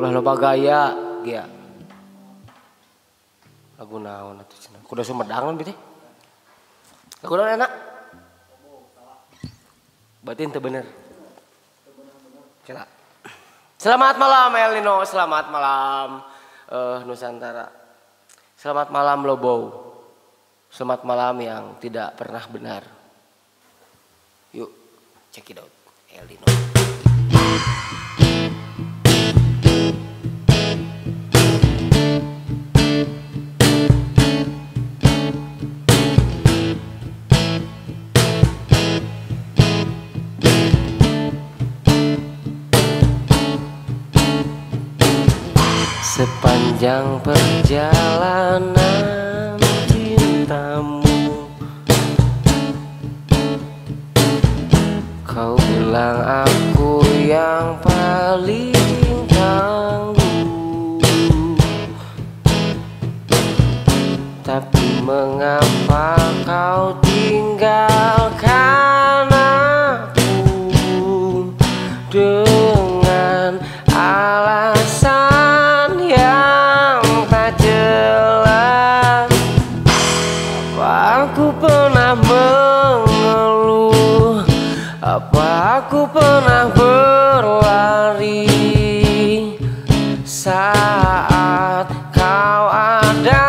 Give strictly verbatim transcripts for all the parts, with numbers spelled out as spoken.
Ulah loba gaya gia. Lagu naon atuh cenah. Kuda Sumedang bi teh. Lagu naon enak? Berarti ente bener. Cela. Selamat malam Elino, selamat malam uh, Nusantara. Selamat malam Lobo. Selamat malam yang tidak pernah benar. Yuk, check it out. Elino. Sepanjang perjalanan cintamu, kau bilang aku yang paling tangguh. Tapi mengapa kau tinggalkan aku dengan alasan yang tak jelas? Apa aku pernah mengeluh? Apa aku pernah berlari saat kau ada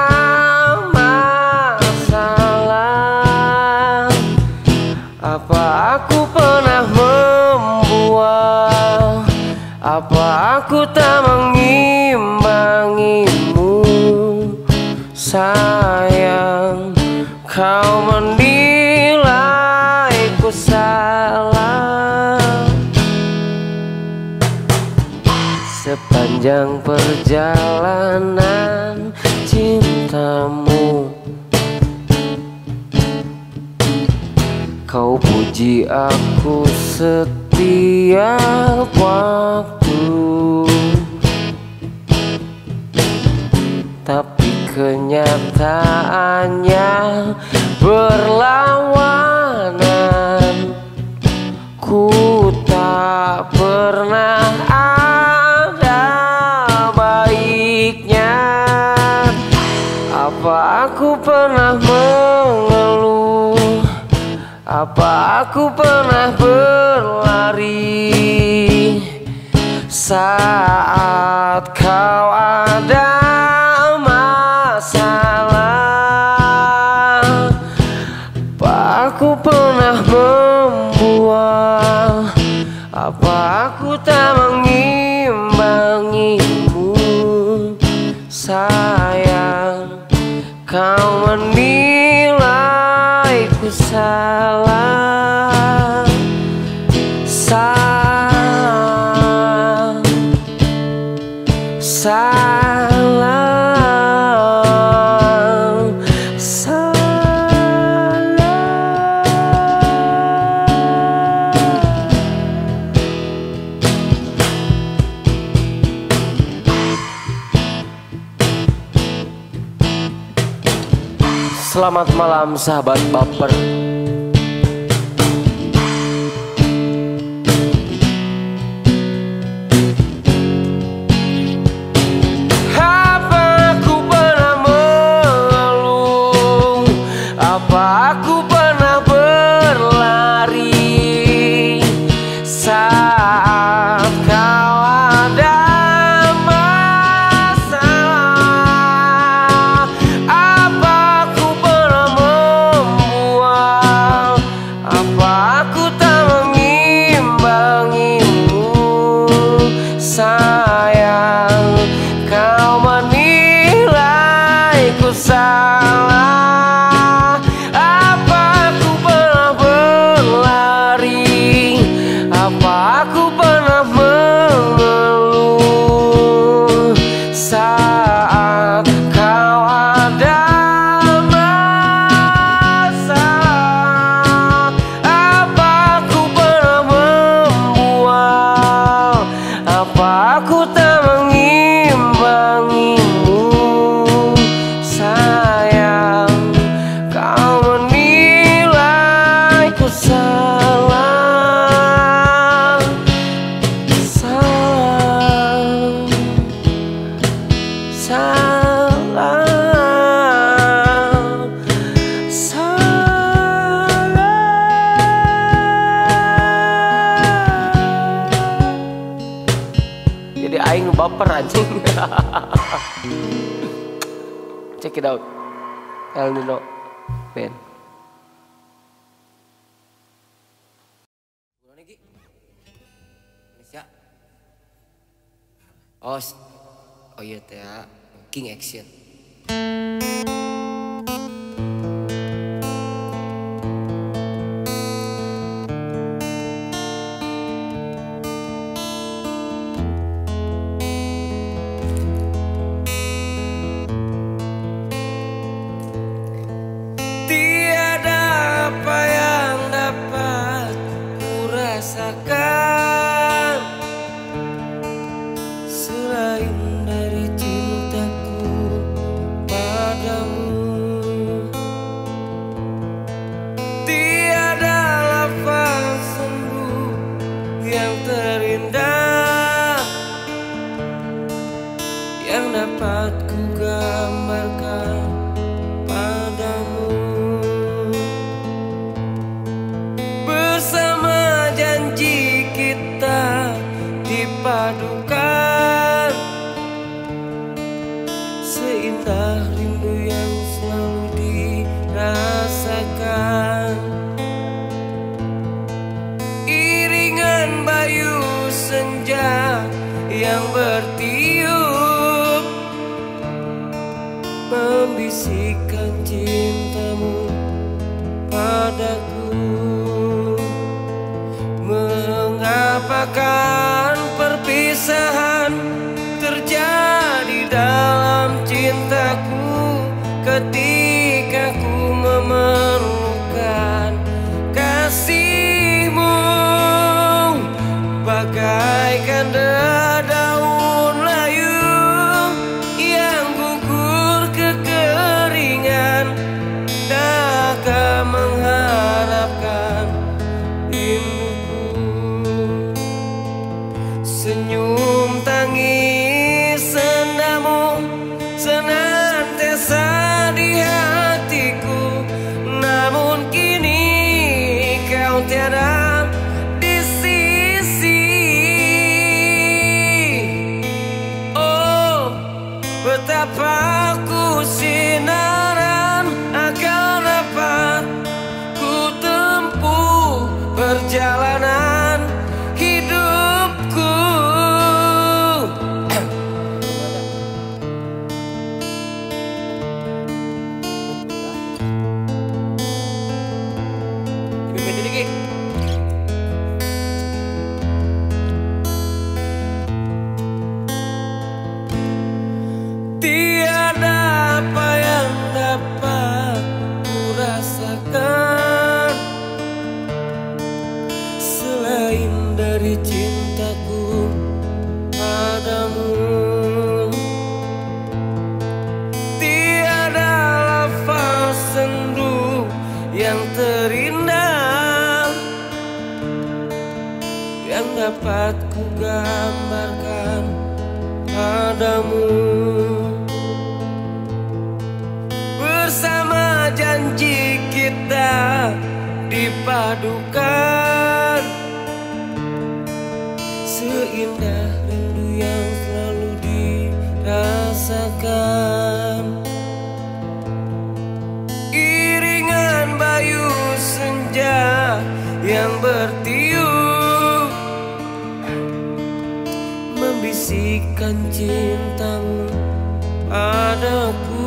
masalah? Apa aku pernah membual? Apa aku tak mengimbangimu? Sayang, kau menilaiku salah. Sepanjang perjalanan cintamu, kau puji aku setiap waktu, tapi kenyataannya berlawanan. Ku tak pernah ada baiknya. Apa aku pernah mengeluh? Apa aku pernah berlari saat kau ada masalah? Apa aku pernah membual? Apa aku tak mengimbangimu? Sayang, kau menilaiku salah. Salah, salah, salah. Selamat malam sahabat baper. Apa aku pernah berlari saat kau ada masalah? Apa aku pernah membual? Apa aku tak mengimbangimu? Sayang, kau menilaiku salah. Apa aku pernah mengeluh saat kau ada masalah? Apa aku pernah membual? Apa aku tak mengimbangimu? Sayang, kau menilaiku salah. aing nu baper anjing. Check it out. El Nino Band. Indonesia. Oh, oh iya teh King Action. Yang dapat ku gambarkan padamu, bersama janji kita dipadukan, seindah rindu yang selalu dirasakan. Iringan bayu senja yang bertiup membisikkan cintamu padaku. Mengapakah perpisahan terjadi dalam cintaku, ketika ku memerlukan kasihmu, bagaikan daun layu yang gugur kekeringan, daga mengharapkan rinduku. Senyum tangis sendamu senantiasa di hatiku, namun kini kau tiada di sisi. Oh, betapa ku sinaran agar dapat ku tempuh perjalanan hidupku. Tiada apa yang dapat ku rasakan selain dari cintaku padamu. Tiada lafaz sendu yang terindah yang dapat ku gambarkan padamu, bersama janji kita dipadukan, seindah rindu yang selalu dirasakan. Iringan bayu senja yang bertiup membisikkan cintamu padaku.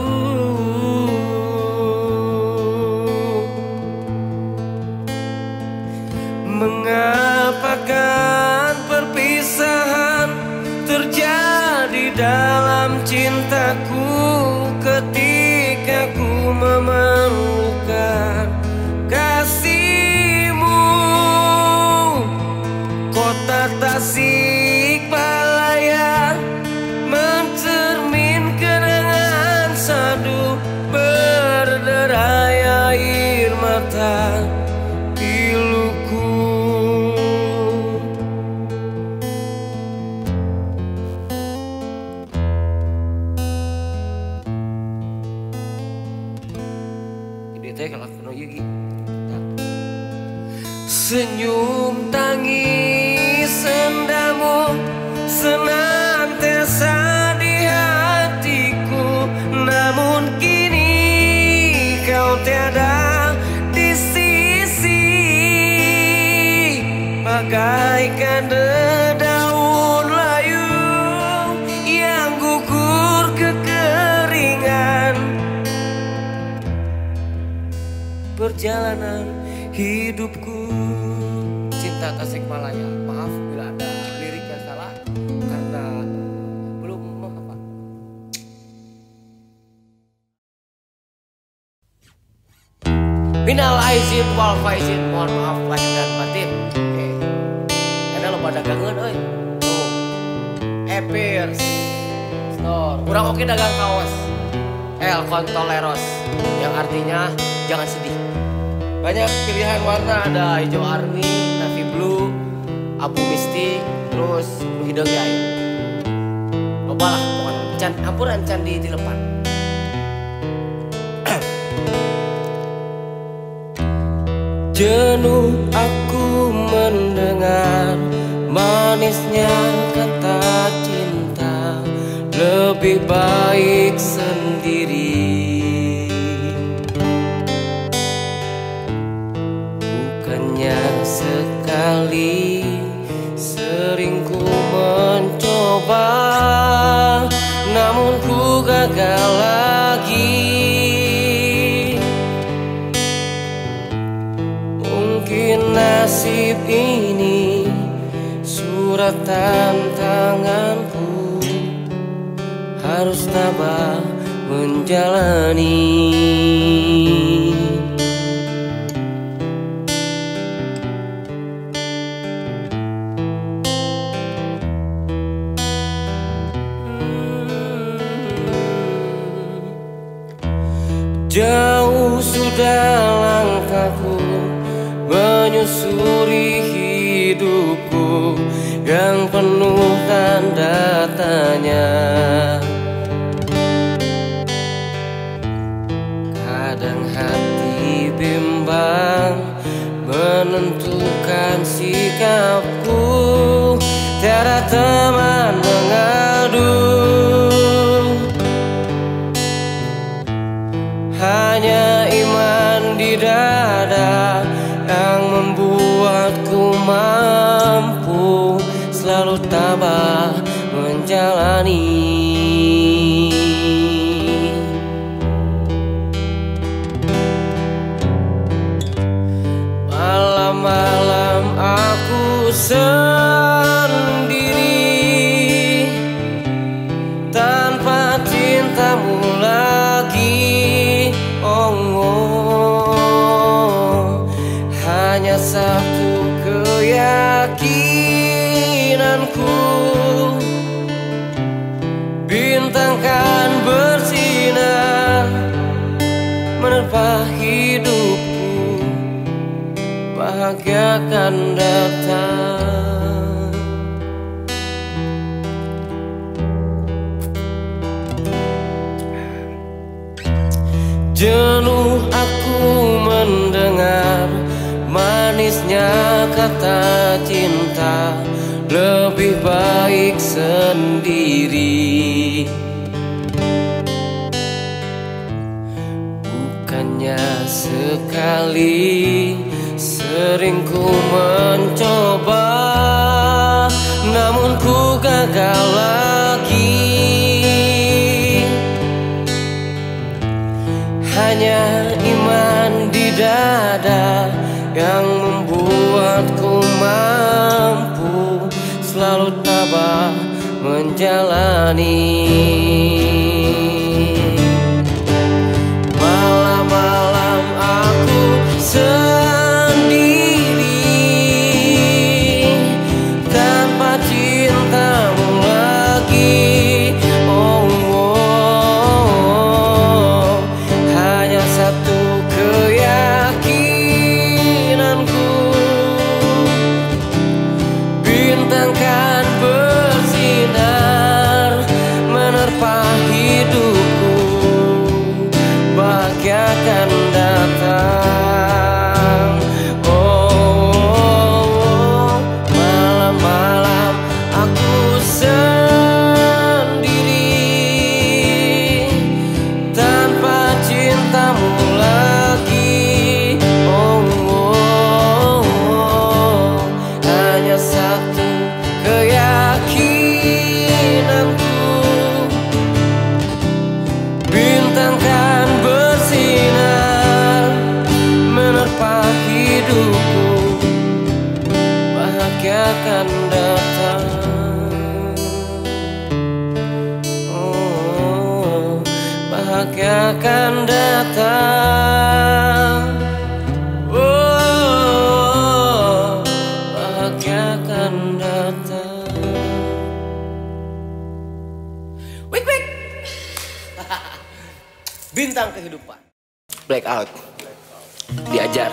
Mengapakah perpisahan terjadi dalam cintaku, ketika ku memerlukan kasihmu. Kota Tasikmalaya mencerminkan dengan sadu berderai air mata piluku. Ini teh kalau kena ieu ge. Senyum tangis sendamu perjalanan hidupku. Cinta Tasikmalaya. Maaf bila ada lirik yang salah karena belum apa. Minal aizin wal faizin, mohon maaf lahir dan batin. Oke. Karena lo pada kangen euy. Tuh. Epirs Store. Kurang oke dagang kaos. El Contoleros yang artinya jangan sedih. Banyak pilihan warna, ada hijau army, navy blue, abu misty, terus blue hidung ya. Loba lah pokoknya. Can ampuran can di dilepan. Jenuh aku mendengar manisnya kata cinta, lebih baik sendiri. Bukannya sekali, sering ku mencoba, namun ku gagal lagi. Mungkin nasib ini surat tantanganku, harus tabah menjalani. Jauh sudah langkahku menyusuri hidupku yang penuh tanda tanya. Kadang hati bimbang menentukan sikapku, tiada teman mengadu, hanya iman di dada yang membuatku mampu selalu tabah menjalani. Malam-malam aku sendiri tanpa cintamu lagi. Oh, oh. Hanya satu keyakinanku, bintang kan bersinar menerpa hidupku, bahagia akan datang. Jenuh aku mendengar manisnya kata cinta, lebih baik sendiri. Bukannya sekali, sering ku mencoba, namun ku gagal lagi. Hanya iman di dada yang membuatku mampu selalu tabah menjalani. Malam-malam aku sendiri tanpa cintamu lagi. Oh, oh. Hanya satu keyakinanku, bintang kan bersinar menerpa hidupku, bahagia akan datang. Oh, malam-malam aku sendiri tanpa cintamu lagi. Oh, oh, oh. Hanya satu keyakinanku, bintang kan bersinar menerpa akan datang. Oh, bahagia akan datang. Wik wik. Bintang kehidupan. Blackout. Diajar.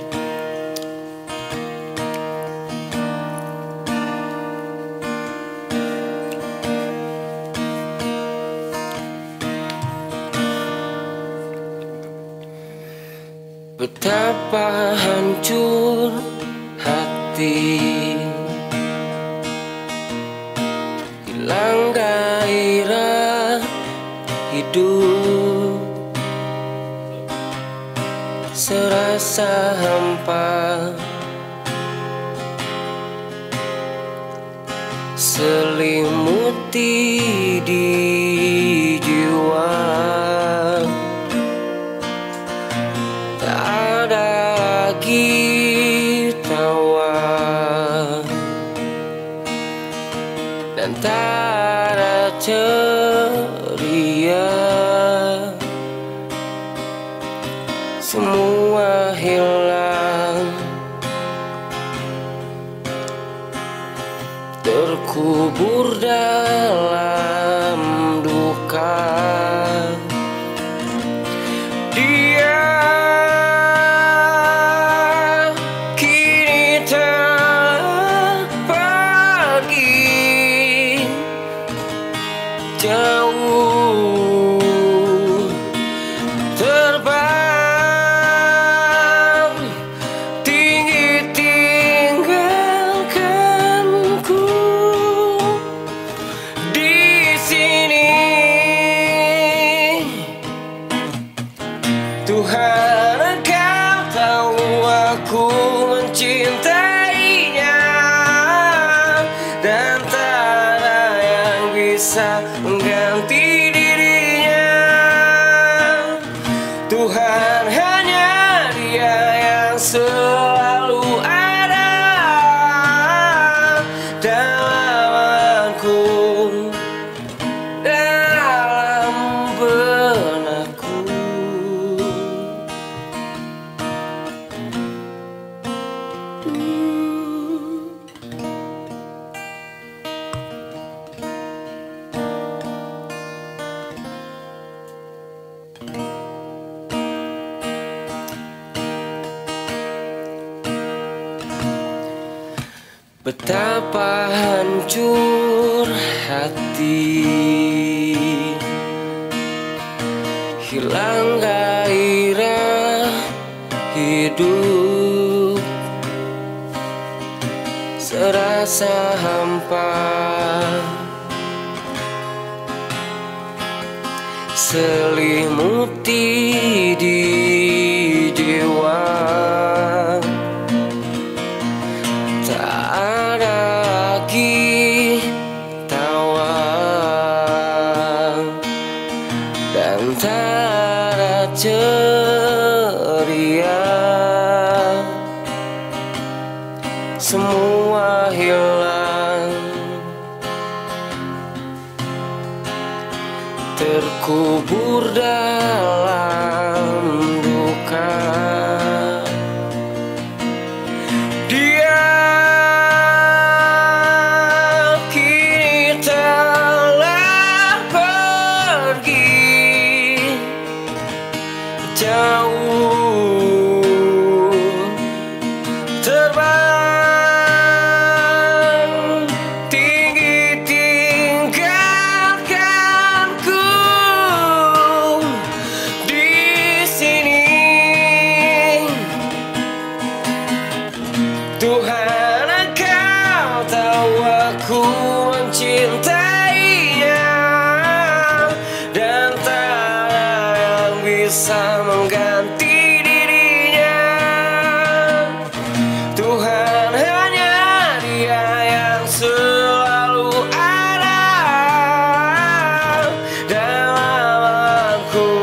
Betapa hancur hati, hilang gairah hidup, serasa hampa, selimuti di jiwa. Tak ada lagi tawa dan tak ada ceria. Semua hilang, terkubur dalam duka. Dia kini telah pergi jauh, terbang tinggi tinggalkanku di sini. Tuhan, Engkau tahu aku mencintainya dan tak ada yang bisa mengganti dirinya. Tuhan, hanya Dia yang selalu ada dalamku, dalam benakku. Betapa hancur hati, hilang gairah hidup, serasa hampa, selimuti di jiwa. Tak ada lagi tawa dan tak ada ceria. Semua hilang, terkubur dalam duka. Dia kini telah pergi jauh, terbang tinggi tinggalkanku di sini. Tuhan, Engkau tahu aku mencintainya dan tak ada yang bisa mengganti dirinya. Tuhan, hanya Dia yang selalu ada dalamku,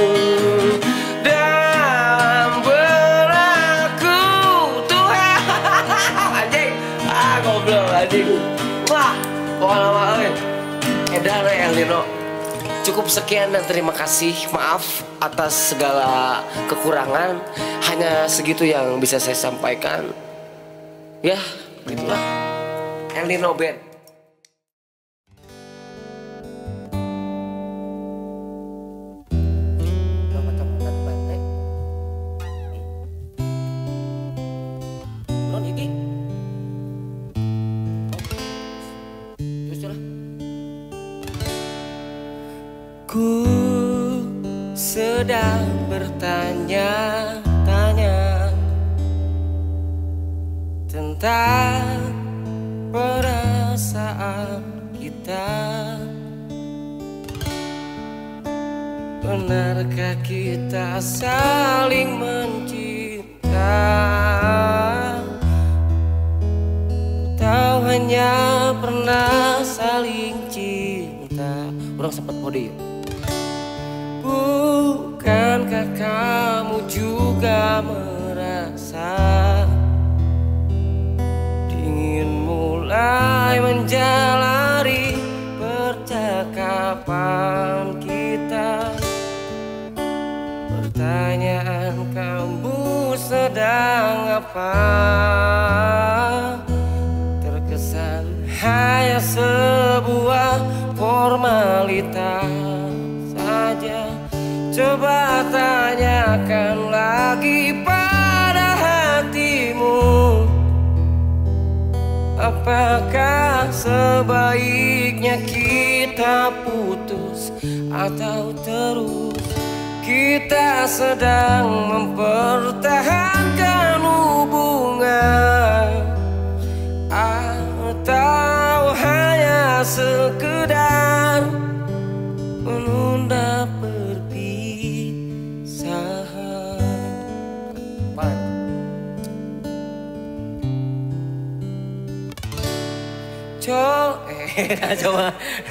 dalam benakku. Tuhan, anjing, ah goblok anjing. Wah, pokoknya nama euy edan we El Nino. Cukup sekian dan terima kasih. Maaf atas segala kekurangan. Hanya segitu yang bisa saya sampaikan. Ya, begitulah. El Nino Band. Ku sedang bertanya-tanya tentang perasaan kita. Benarkah kita saling mencinta, atau hanya pernah saling cinta? Orang sempat podium. Bukankah kamu juga merasa ingin mulai menjalari percakapan kita? Pertanyaan kamu sedang apa? Terkesan hanya sebuah formalitas saja. Coba tanyakan lagi pada hatimu, apakah sebaiknya kita putus atau terus kita sedang mempertahankan hubungan, atau hanya sekedar menunda perpisahan. Co, eh, coba.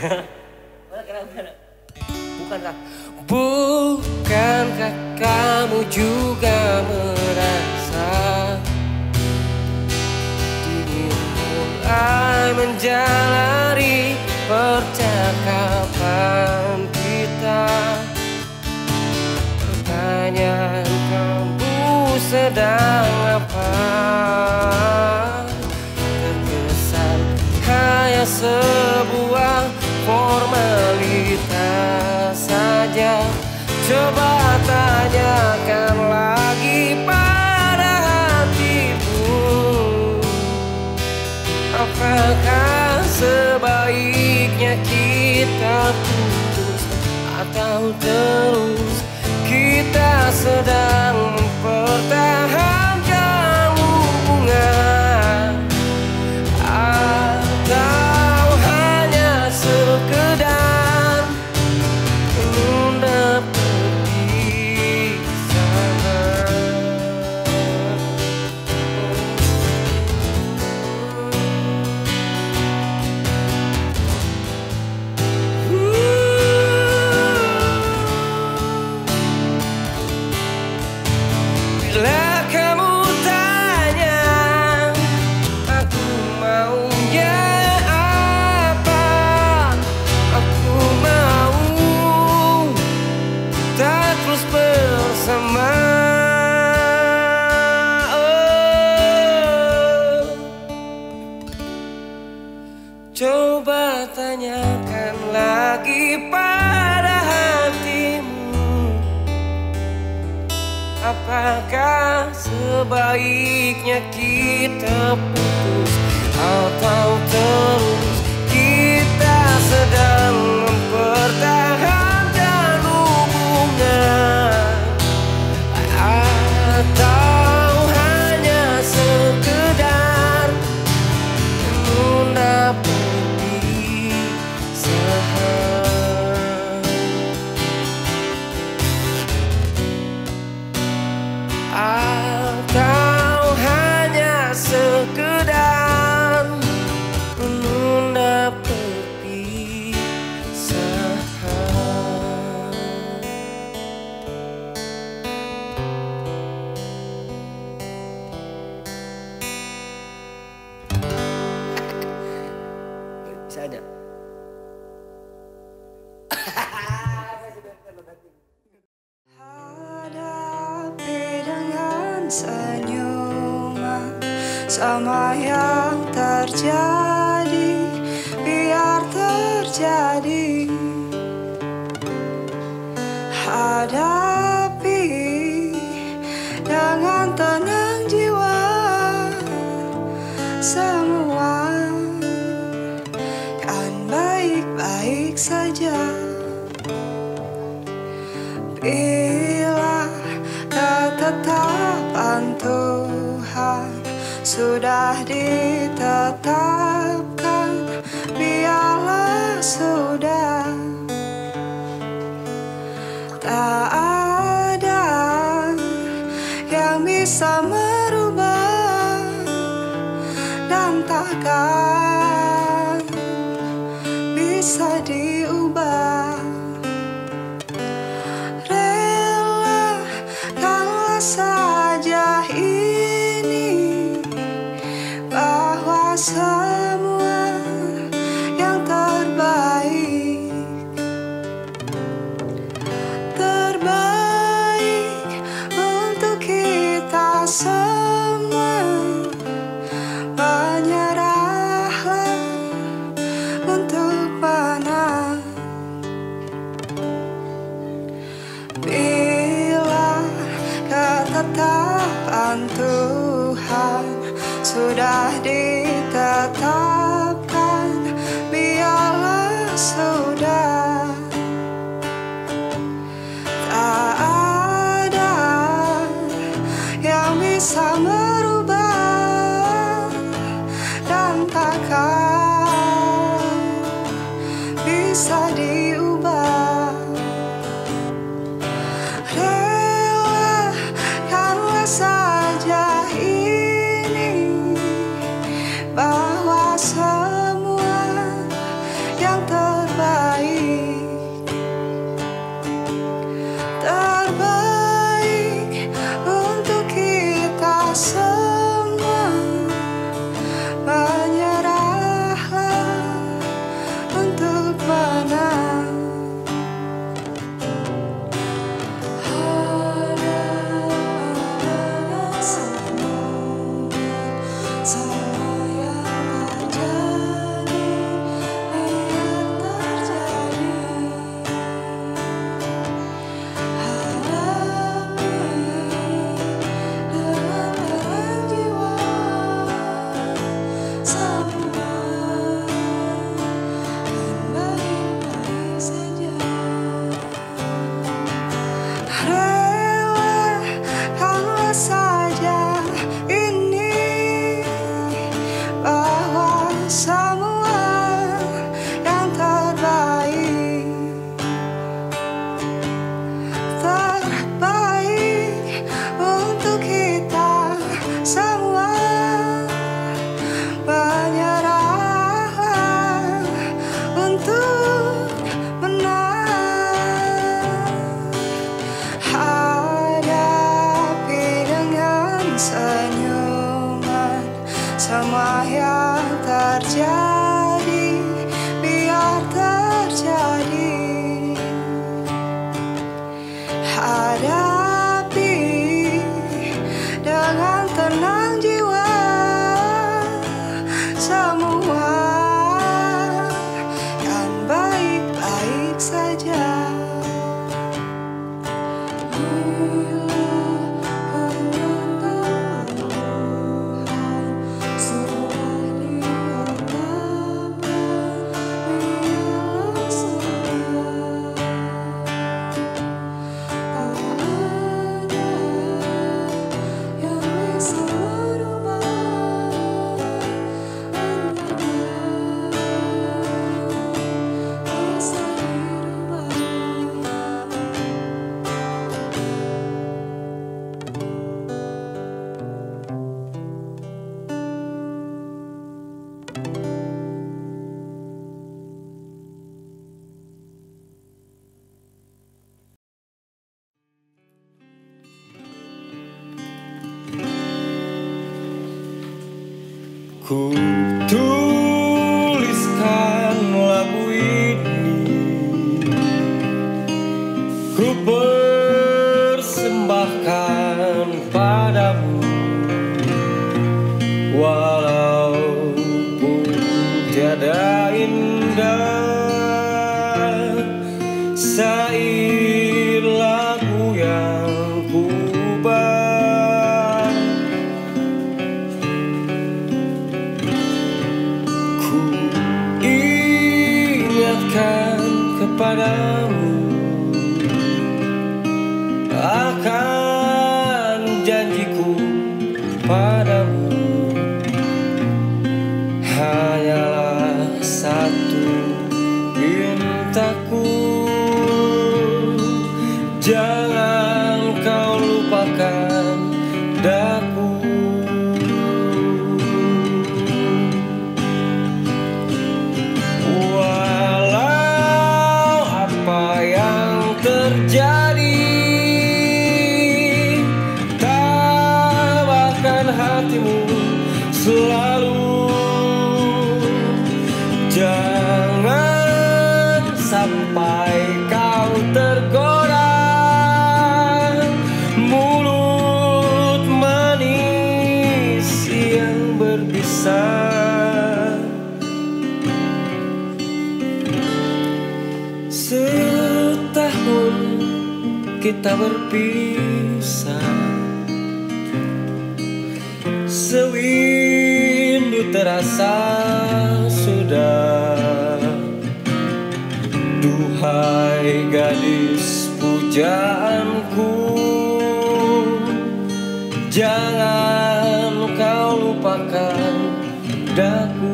Bukankah, bukankah kamu juga merasa ingin mulai menjalari percakapan kita? Pertanyaan kamu sedang apa? Terkesan hanya sebuah formalitas saja. Coba tanyakan lagi pada hatimu, apakah sebaiknya kita putus atau terus kita sedang mempertahankan hubungan, atau hanya sekedar menunda perpisahan. Bila kamu tanya aku maunya apa, aku mau kita terus bersama. Oh, coba tanyakan lagi pada hatimu, apakah sebaiknya kita putus atau terus kita sedang mempertahankan hubungan, atau hanya sekedar menunda perpisahan, atau hanya sekedar menunda perpisahan. Bisa ada. Hadapi dengan senyuman sama yang terjadi, biar terjadi. Hadapi dengan tenang jiwa, semua kan baik-baik saja. Bila ketetapan Tuhan sudah ditetapkan, biarlah sudah. Tak ada yang bisa merubah dan takkan bisa diubah. Relakanlah saja ini, bahwa semua yang terbaik, terbaik untuk kita semua. Menyerahlah untuk menang. Bila ketetapan Tuhan sudah ditetapkan, biarlah sudah. Tak ada yang bisa merubah dan takkan bisa diubah. Relakanlah saja ini, bahwa semua yang terbaik, terbaik untuk kita semua. Menyerahlah untuk menang. Hadapi semua sama yang terjadi, biar terjadi. Hadapi dengan tenang jiwa, semua kan baik-baik saja. Relakanlah saja ini, bahwa semua yang terbaik, terbaik untuk kita semua. Menyerahlah untuk menang. Hadapi dengan senyuman semua yang terjadi, biar terjadi. Hadapi dengan tenang jiwa, semua kan baik-baik saja. Ku tuliskan lagu ini, ku berikan kepadamu akan janjiku padamu hanyalah satu pintaku, jangan kau lupakan daku. Walau apa yang terjadi, tabahkan hatimu selalu, jangan sampai kau tergoda mulut manis yang berbisa. Setahun kita berpisah, sewindu terasa sudah. Duhai gadis pujaanku, jangan kau lupakan daku.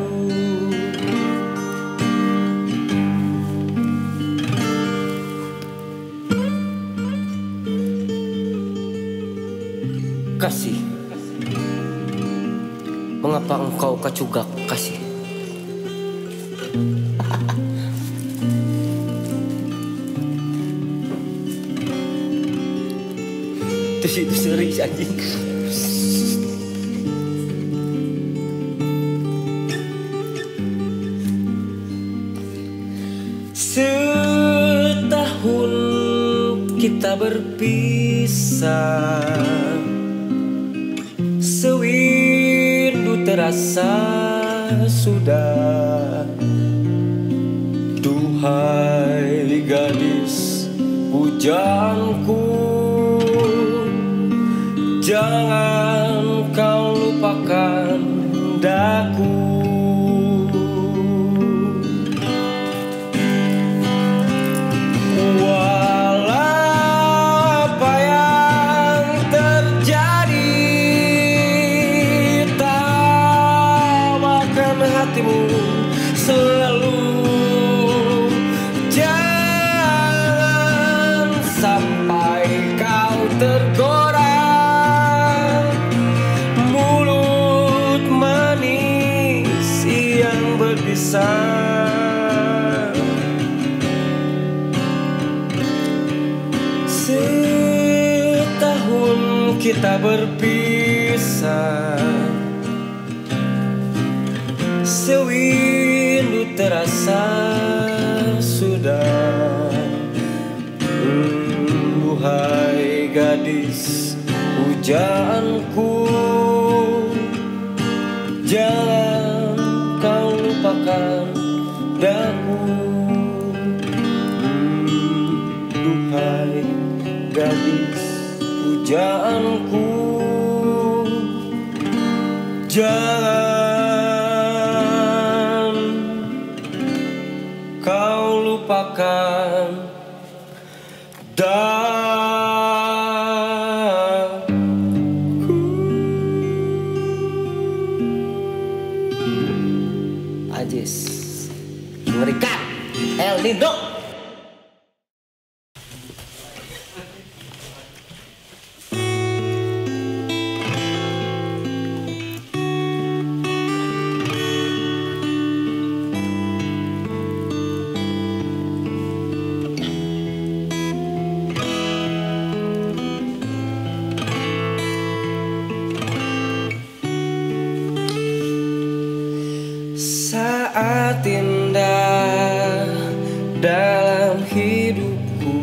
Kasih, mengapa engkau kacugak kasih? Terus itu seri anjing. Setahun kita berpisah, sewindu terasa sudah. Duhai gadis pujaanku, jangan kau lupakan daku. Hatimu selalu, jangan sampai kau tergoda mulut manis yang berbisa. Setahun kita berpisah, sewindu terasa sudah. Duhai gadis pujaanku, jangan kau lupakan daku. Duhai gadis pujaanku, jangan kau lupakan daku. Ajis, mengerikan. El Nino. Saat indah dalam hidupku,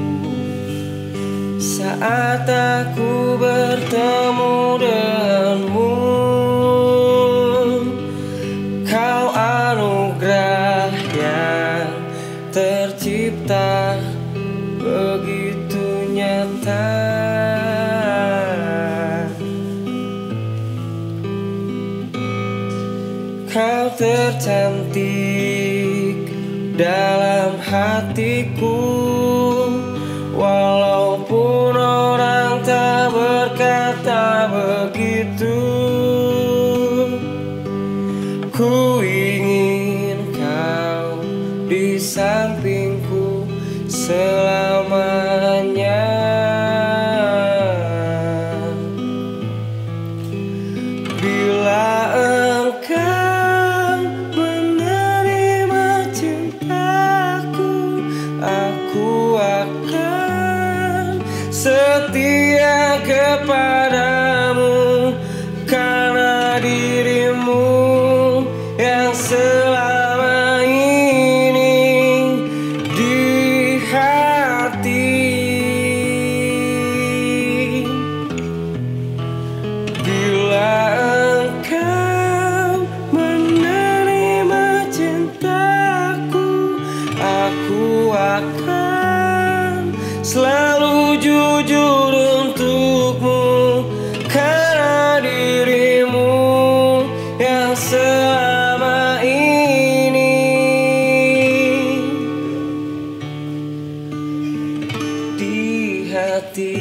saat aku bertemu denganmu, kau anugerah yang tercipta begitu nyata. Kau tercantik dalam hatiku. Walaupun orang tak berkata begitu, ku ingin kau di sampingku selamanya. Bila engkau menerima cintaku, aku akan setia kepadamu, karena dirimu yang selama ini di hati. Bila engkau menerima cintaku, aku akan selalu jujur untukmu, karena dirimu yang selama ini di hati.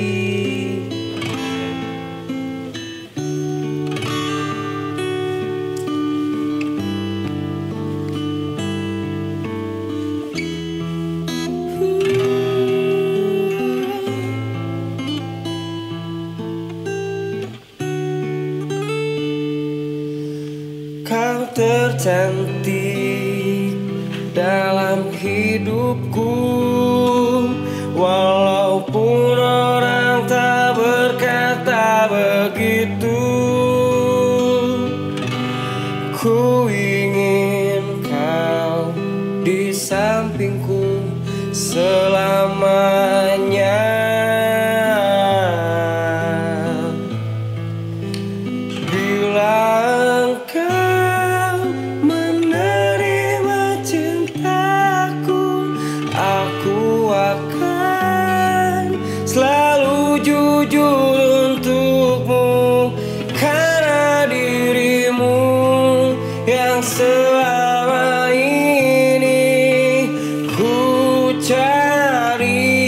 Kau tercantik dalam hidupku, walaupun orang tak berkata begitu. Ku ingin kau di sampingku selamanya. Bila engkau menerima cintaku, aku akan selalu jujur untukmu, karena dirimu yang selama ini ku cari.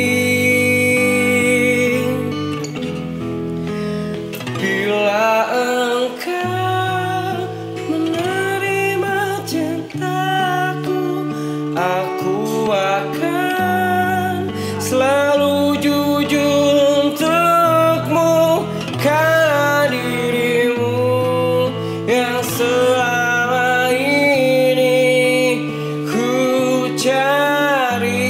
Bila engkau menerima cintaku, aku akan selalu jujur untukmu, karena dirimu yang selama ini ku cari.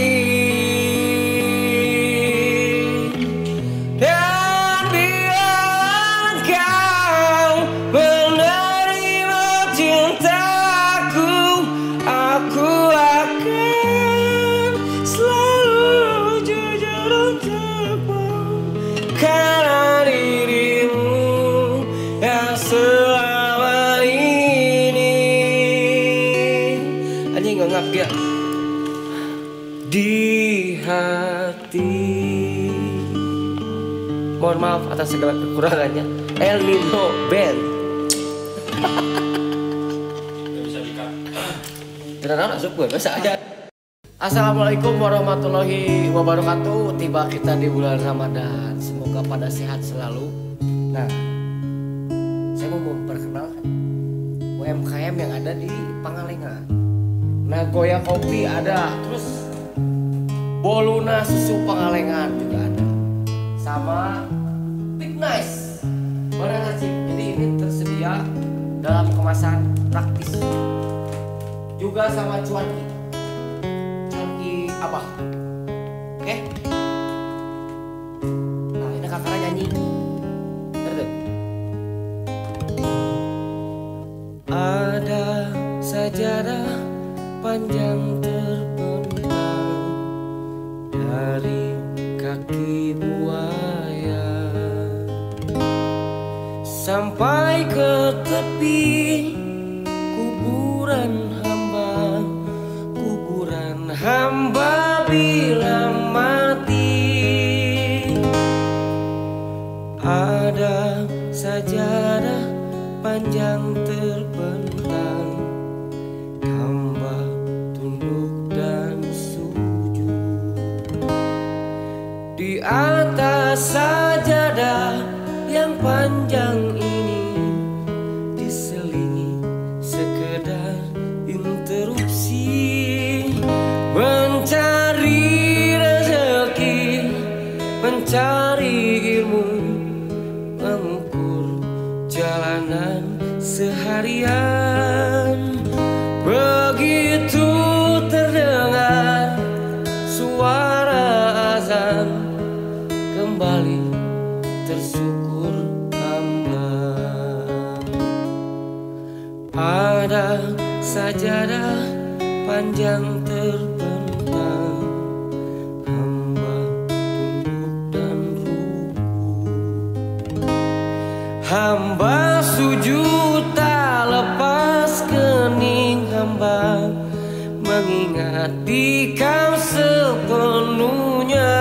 Dan bila engkau menerima cintaku, aku akan selalu jujur untukmu, karena dirimu yang selama ini. Anjing ngangap dia di hati. Mohon maaf atas segala kekurangannya. El Nino Band. Terang masuk gue, biasa aja. Assalamualaikum warahmatullahi wabarakatuh. Tiba kita di bulan Ramadan. Semoga pada sehat selalu. Nah, saya mau memperkenalkan U M K M yang ada di Pangalengan. Nagoya Kopi ada, terus Boluna Susu Pangalengan juga ada, sama Big Nice Banana Chip. Jadi ini tersedia dalam kemasan praktis. Juga sama Cuanki, Cuanki Abah. Oke? Nah ini kakaknya nyanyi. Ngerti? Ada sajadah panjang terbentang dari kaki buaya sampai ke tepi kuburan hamba, kuburan hamba bila mati. Ada sajadah panjang terbentang, hamba tunduk mencari ilmu, mengukur jalanan seharian. Begitu terdengar suara azan, kembali tersyukur hamba. Ada sajadah panjang terbentang, hamba tunduk dan ruku. Hamba sujud tak lepas kening hamba, mengingat di kau sepenuhnya.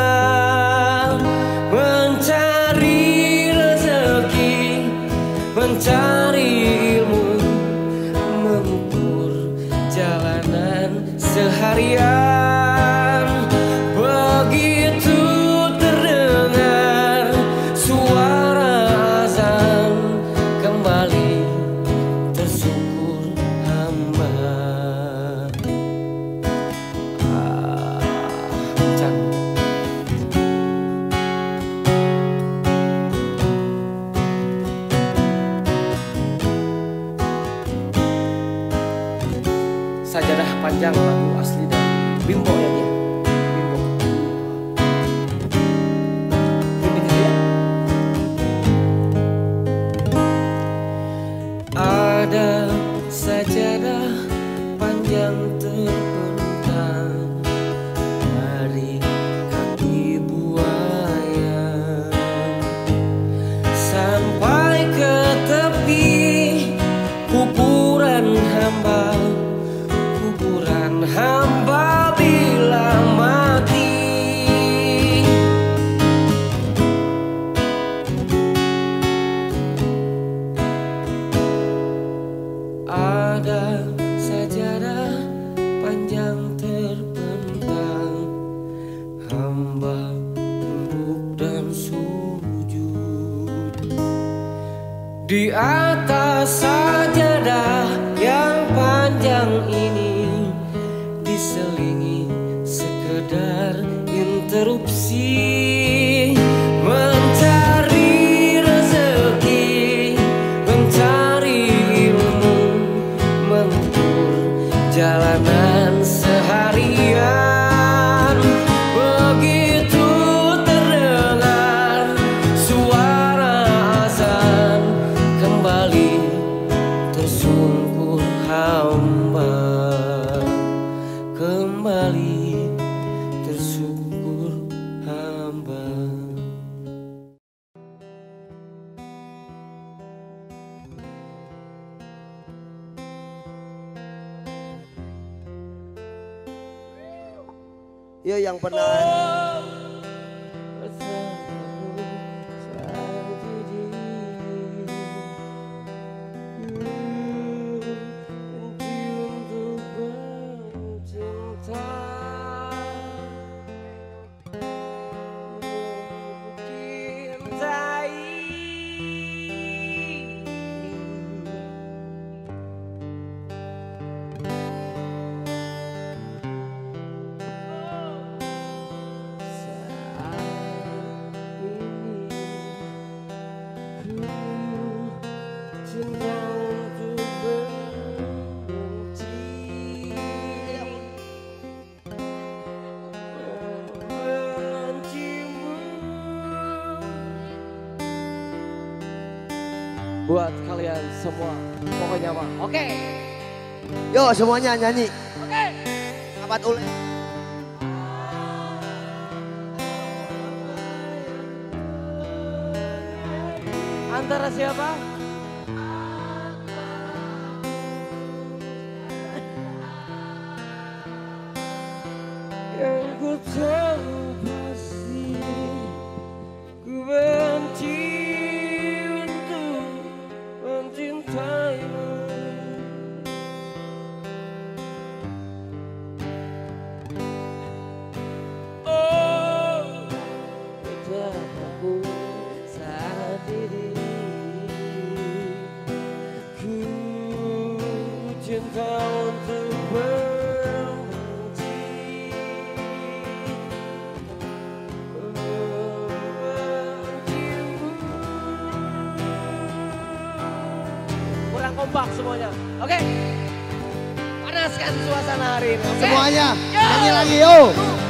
Mencari rezeki, mencari ilmu, mengukur jalanan seharian. Begitu terdengar suara azan, kembali tersyukur hamba. Ah, sajadah panjang lagu asli dari Bimbo ya dia. Bimbo. Ini dia. Ada sajadah panjang terbentang dari kaki buaya sampai ke tepi kuburan hamba. Kuburan hamba bila mati. Ada sajadah panjang terbentang, hamba tunduk dan sujud. Di atas sajadah yang panjang ini diselingi sekedar interupsi. Mencari rezeki, mencari ilmu, mengukur jalanan seharian. Begitu terdengar suara azan, kembali tersungkur hamba. Kembali tersyukur hamba. Ya yang pernah buat kalian semua, pokoknya mah oke. Okay. Yo semuanya nyanyi. Oke. Okay. Sahabat Ule. Antara siapa? Yang ku tahu pasti ku benci untuk mencintaimu. Oh, betapa ku saat ini kompak semuanya. Oke. Panaskan suasana hari ini. Okay? Semuanya Yo. nyanyi lagi yuk.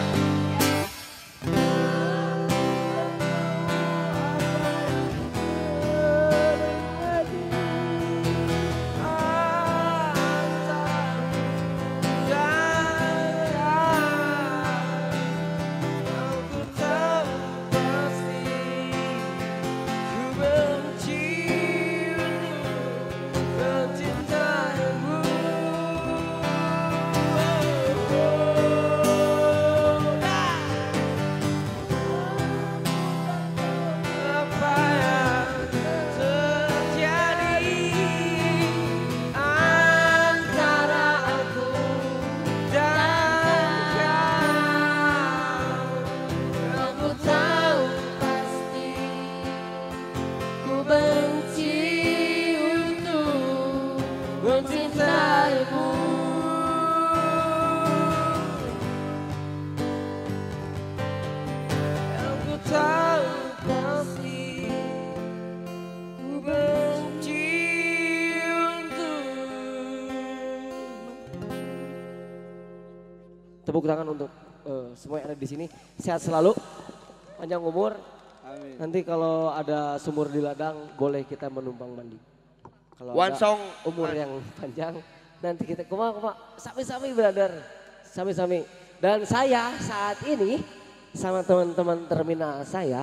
Tepuk tangan untuk uh, semua yang ada di sini. Sehat selalu, panjang umur. Amin. Nanti kalau ada sumur di ladang, boleh kita menumpang mandi. Kalau One ada song. umur yang panjang, nanti kita kuma kuma sami-sami brother, sami-sami. Dan saya saat ini sama teman-teman terminal saya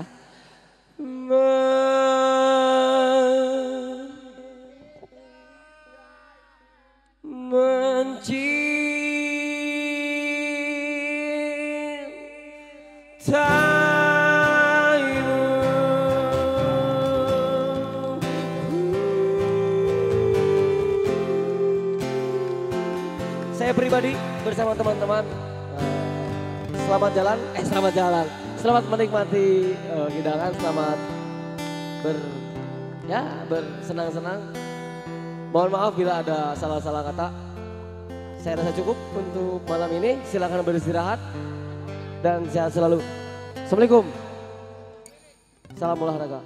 men saya pribadi bersama teman-teman uh, selamat jalan, eh selamat jalan, selamat menikmati uh, hidangan, selamat ber ya bersenang-senang. Mohon maaf bila ada salah-salah kata. Saya rasa cukup untuk malam ini. Silakan beristirahat dan sehat selalu. Assalamualaikum. Salam olahraga.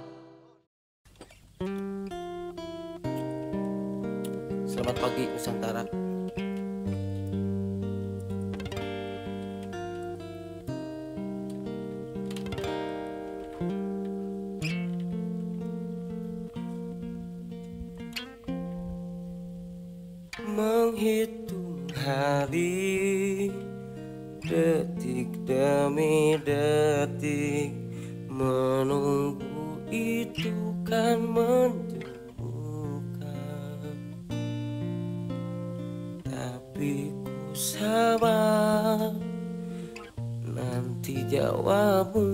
Selamat pagi Nusantara. Menghitung hari, detik demi detik, menunggu itu kan menjemukan. Tapi ku sabar, nanti jawabmu,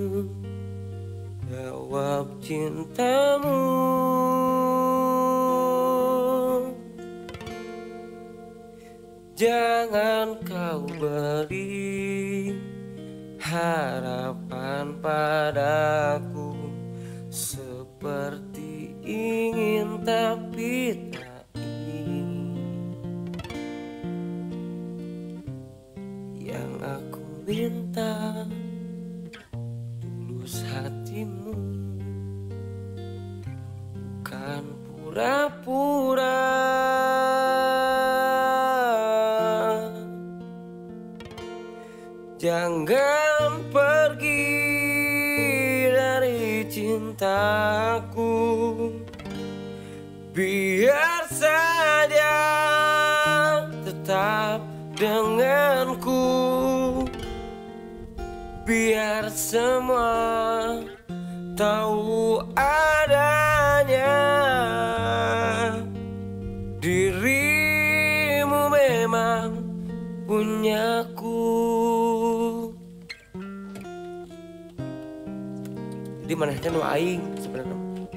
jawab cintamu. Jangan kau beri harapan padaku, seperti ingin tapi tak ingin. Yang aku minta tulus hatimu, bukan pura-pura. Jangan pergi dari cintaku, biar saja tetap denganku, biar semua tahu adanya dirimu memang punyaku. Di mana nu aing sebenarnya.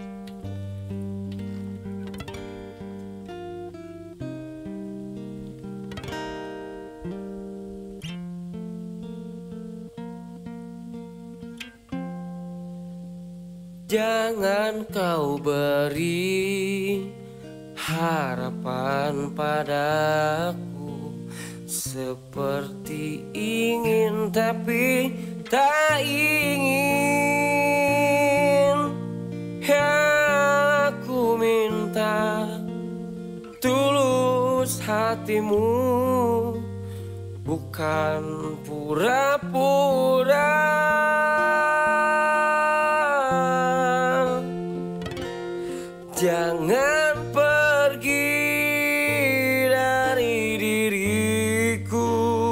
Jangan kau beri harapan padaku, seperti ingin tapi tak ingin. Yang aku minta hatimu bukan pura-pura. Jangan pergi dari diriku,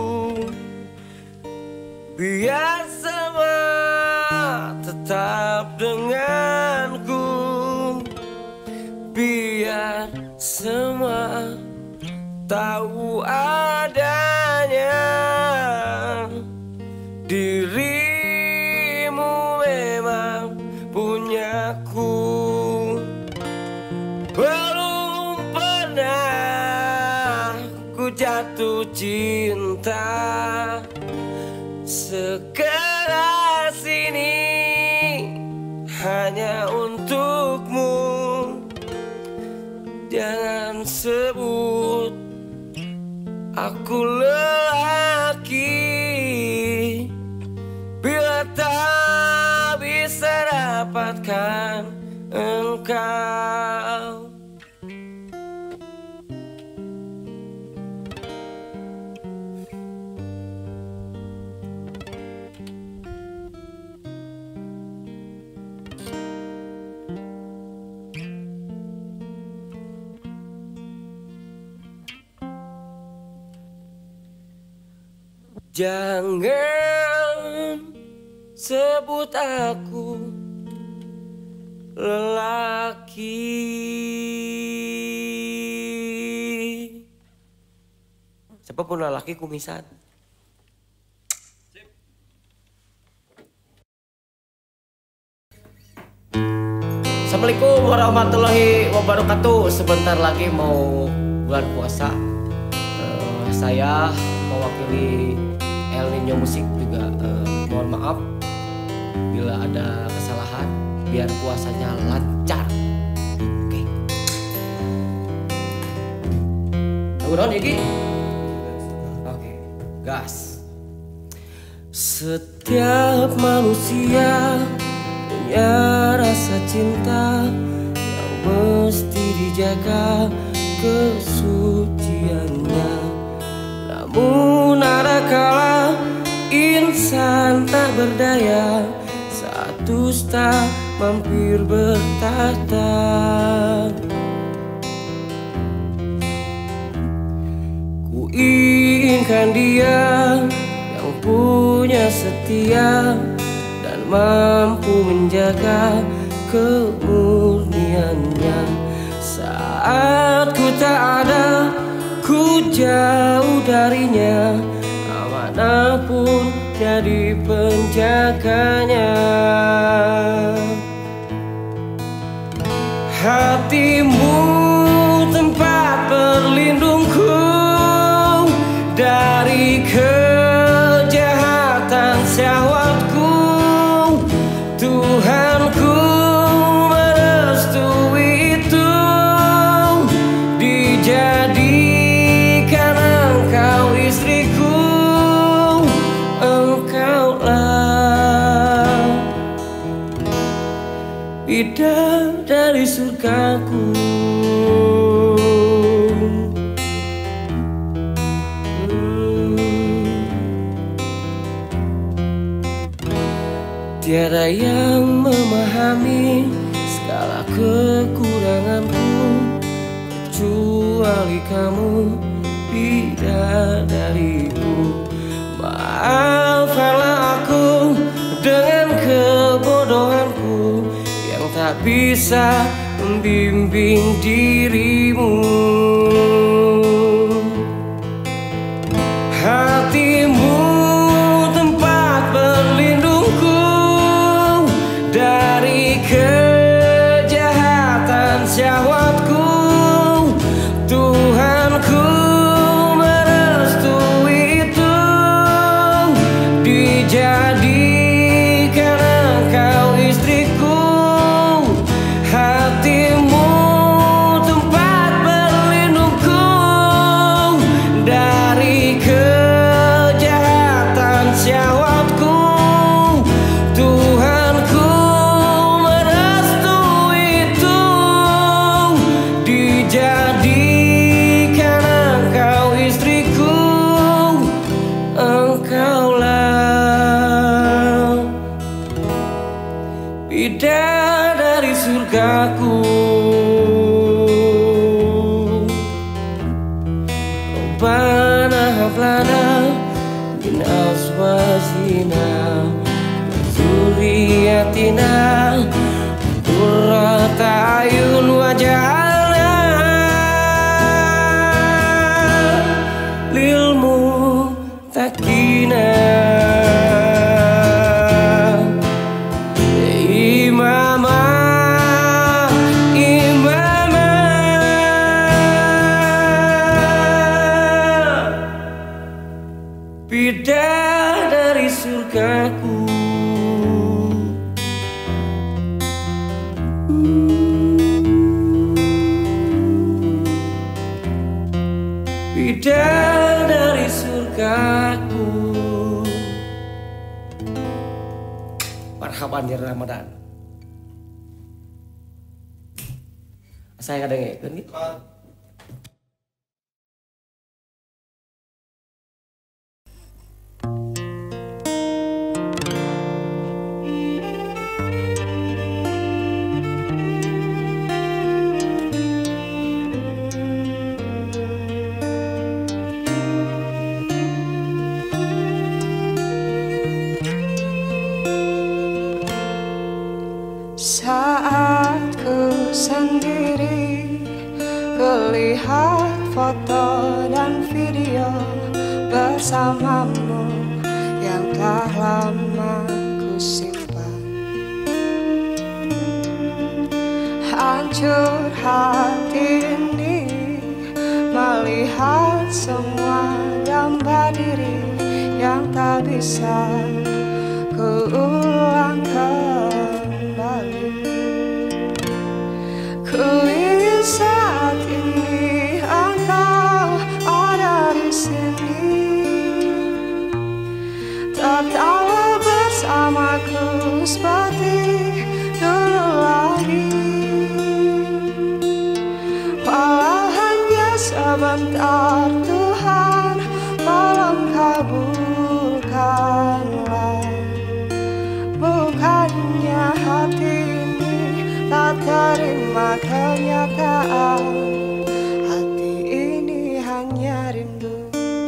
biar semua tetap denganku, biar semua tahu adanya dirimu memang punyaku. Belum pernah ku jatuh cinta sekeras ini hanya untukmu. Jangan sebut aku lelaki bila tak bisa dapatkan engkau. Jangan sebut aku lelaki. Siapapun lelaki kumisan. Assalamualaikum warahmatullahi wabarakatuh. Sebentar lagi mau bulan puasa. Uh, saya mewakili El Nino Musik juga uh, mohon maaf bila ada kesalahan, biar puasanya lancar. Oke. Lagu naon iki? Oke, gas. Setiap manusia punya rasa cinta yang mesti dijaga kesuciannya. Namun ada kala insan tak berdaya saat dusta mampir bertahta. Ku inginkan dia yang punya setia dan mampu menjaga kemurniannya. Saat ku tak ada, ku jauh darinya, amanah pun jadi penjaganya. Hatimu tempat berlindungku dari kejahatan syahwatku. Tuhanku merestui itu, dijadikan engkau istriku. Engkaulah bidadari surgaku. Tiada yang memahami segala kekuranganku kecuali kamu, bidadariku. Maafkanlah aku dengan kebodohanku yang tak bisa membimbing dirimu. Hatimu tempat berlindungku dari kejahatan syahwatku. Tuhanku merestui itu, dijadikan engkau istriku. Hatimu tempat berlindungku surgaku. Rabbana hab lana min azwajina wa dzurriyyatina qurrata a'yun waj'alna lil muttaqina imama imama. Bidadari surgaku. Bidadari surgaku. Marhaban di Ramadan. Saya kadang ngeken gitu. Saat ku sendiri melihat foto dan video bersamamu yang telah lama ku simpan, hancur hati ini melihat semua gambar diri yang tak bisa ku ulang kembali. Ku ingin saat ini engkau ada di sini, tetaplah bersamaku seperti dulu lagi. Walau hanya sebentar, Tuhan tolong kabulkanlah. Bukannya hati ini tak terima kenyataan, hati ini hanya rindu.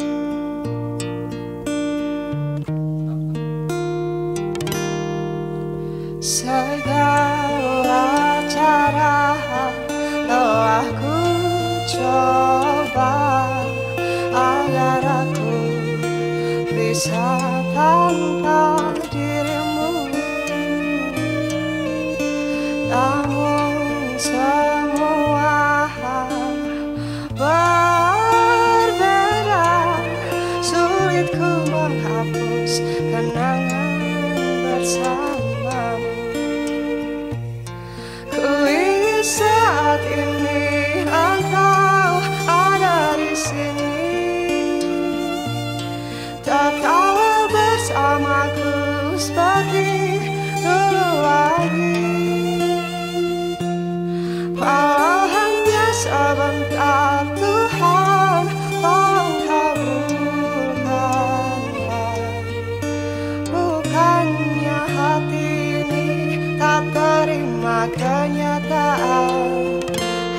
Segala cara telah ku coba agar aku bisa tanpa dirimu, namun semua berbeda. Sulit ku menghapus kenangan bersamamu. Ku ingin saat ini engkau ada di sini, tetaplah bersamaku seperti dulu lagi. Walau hanya sebentar, Tuhan tolong kabulkanlah. Bukannya hati ini tak terima kenyataan,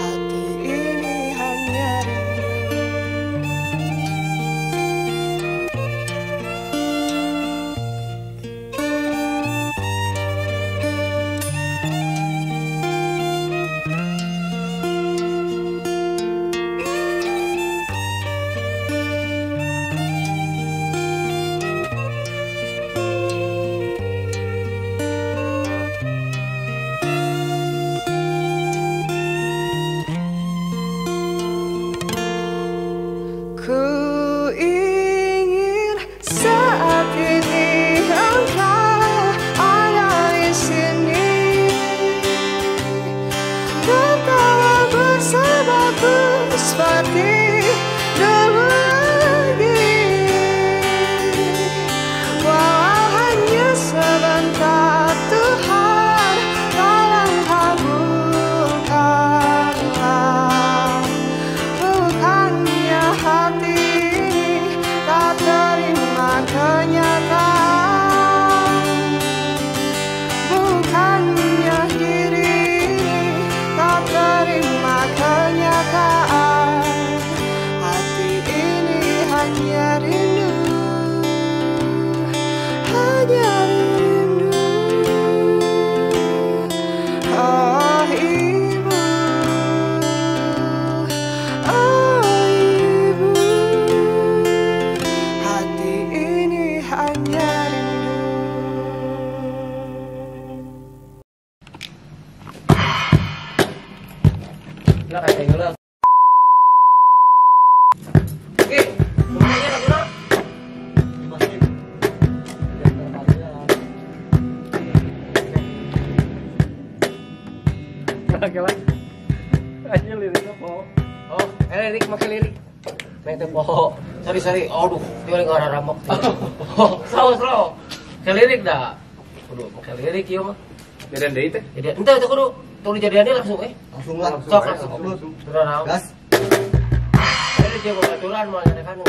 make lagi. Aja liriknya poho. Oh, eh lirik make lirik. Make teh poho. Sorry sorry. Aduh, dia lagi orang ramok. Oh, slow slow. Ke lirik dah. Kudu make lirik ieu mah. Jadian deui teh. Jadi ente teh kudu tuh dijadiannya langsung eh. Langsung lah. Sok langsung. Turun naon. Gas. Jadi dia baturan mau nyarekan.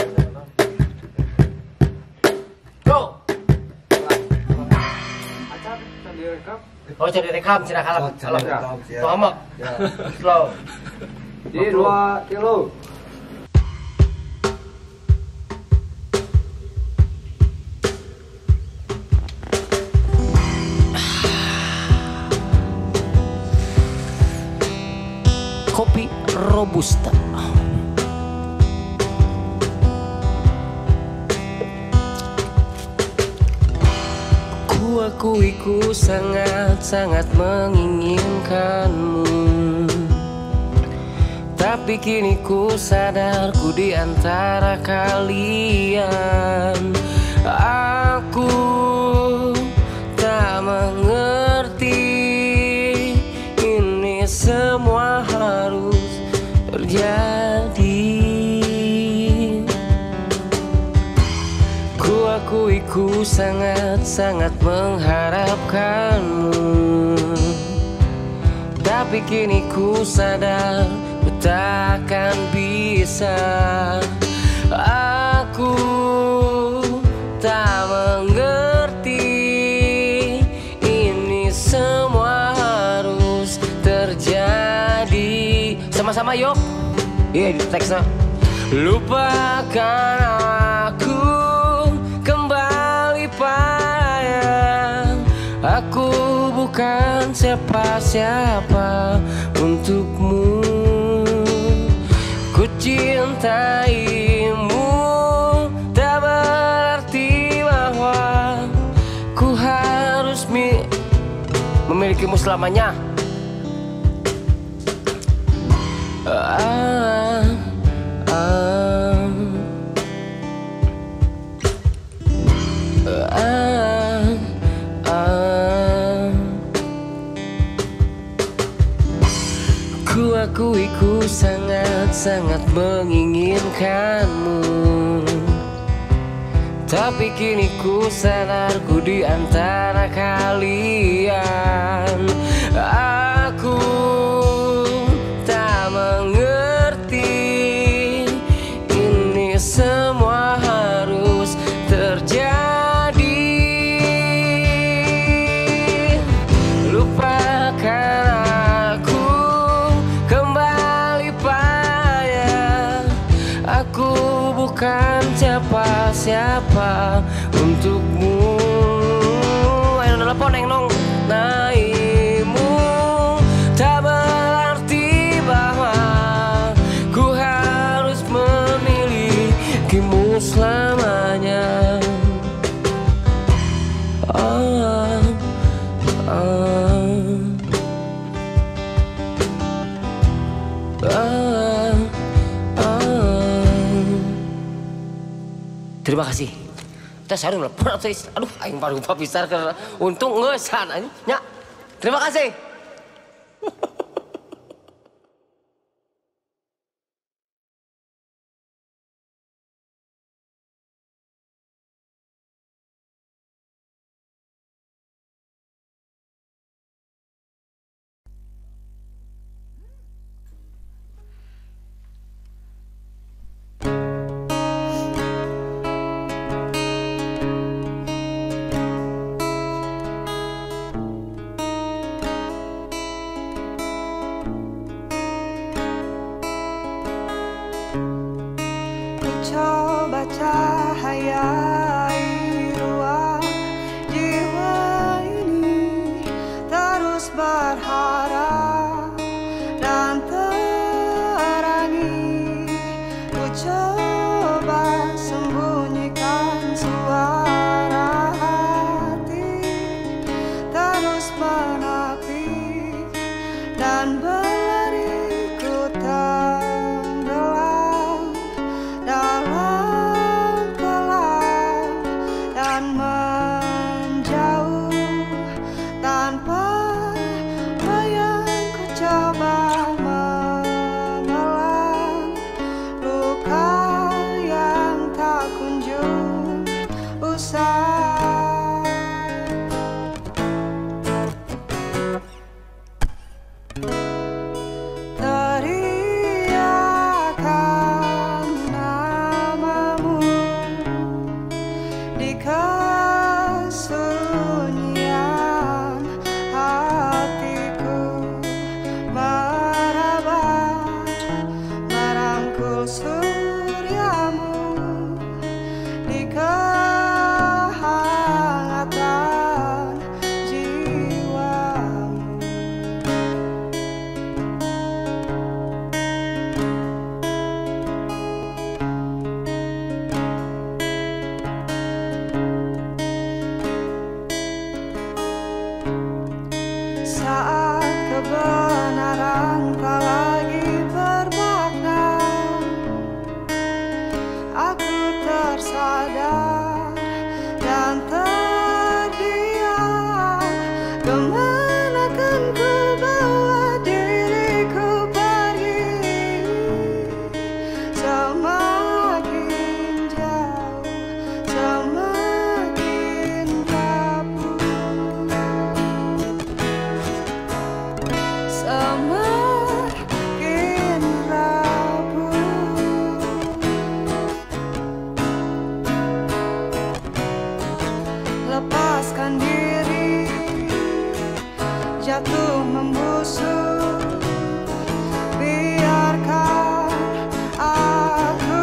Go. Oh jadi rekam sih kalau kalau paham slow. Jadi dua kilo. Kopi Robusta. Ku akui ku sangat-sangat menginginkanmu, tapi kini ku sadar ku di antara kalian. Aku tak mengerti ini semua harus terjadi. Ku akui ku sangat-sangat mengharapkanmu, tapi kini ku sadar ku takkan bisa. Aku tak mengerti ini semua harus terjadi. Sama-sama yuk. Iya di teksnya. Lupakan aku, kembali payah. Aku bukan siapa-siapa untukmu. Ku cintaimu, tak berarti bahwa ku harus mi memilikimu selamanya. Ah, ah, ah, ah. Ku akui ku sangat-sangat menginginkanmu, tapi kini ku sadar ku di antara kalian. Aku tak mengerti ini semua harus terjadi. Lupakan aku, kembali payah. Aku bukan siapa-siapa untukmu. Ayo telepon neng nong naimu, tak berarti bahwa ku harus memilikimu selamanya. Ah, ah, ah, ah. Terima kasih. Kita sarung telepon atau aduh aing baru lupa pisar karena untung ngeusan anjing. Nya. Terima kasih. kesunyian hatiku meraba merangkul suryamu di kehangatan jiwamu. Saat kebenaran tak lagi bermakna, aku tersadar dan terdiam. Kemana kan ku bawa diriku pergi? Semakin jauh, semakin rapuh. Semakin rapuh. Lepaskan diri, jatuh membusuk. Biarkan aku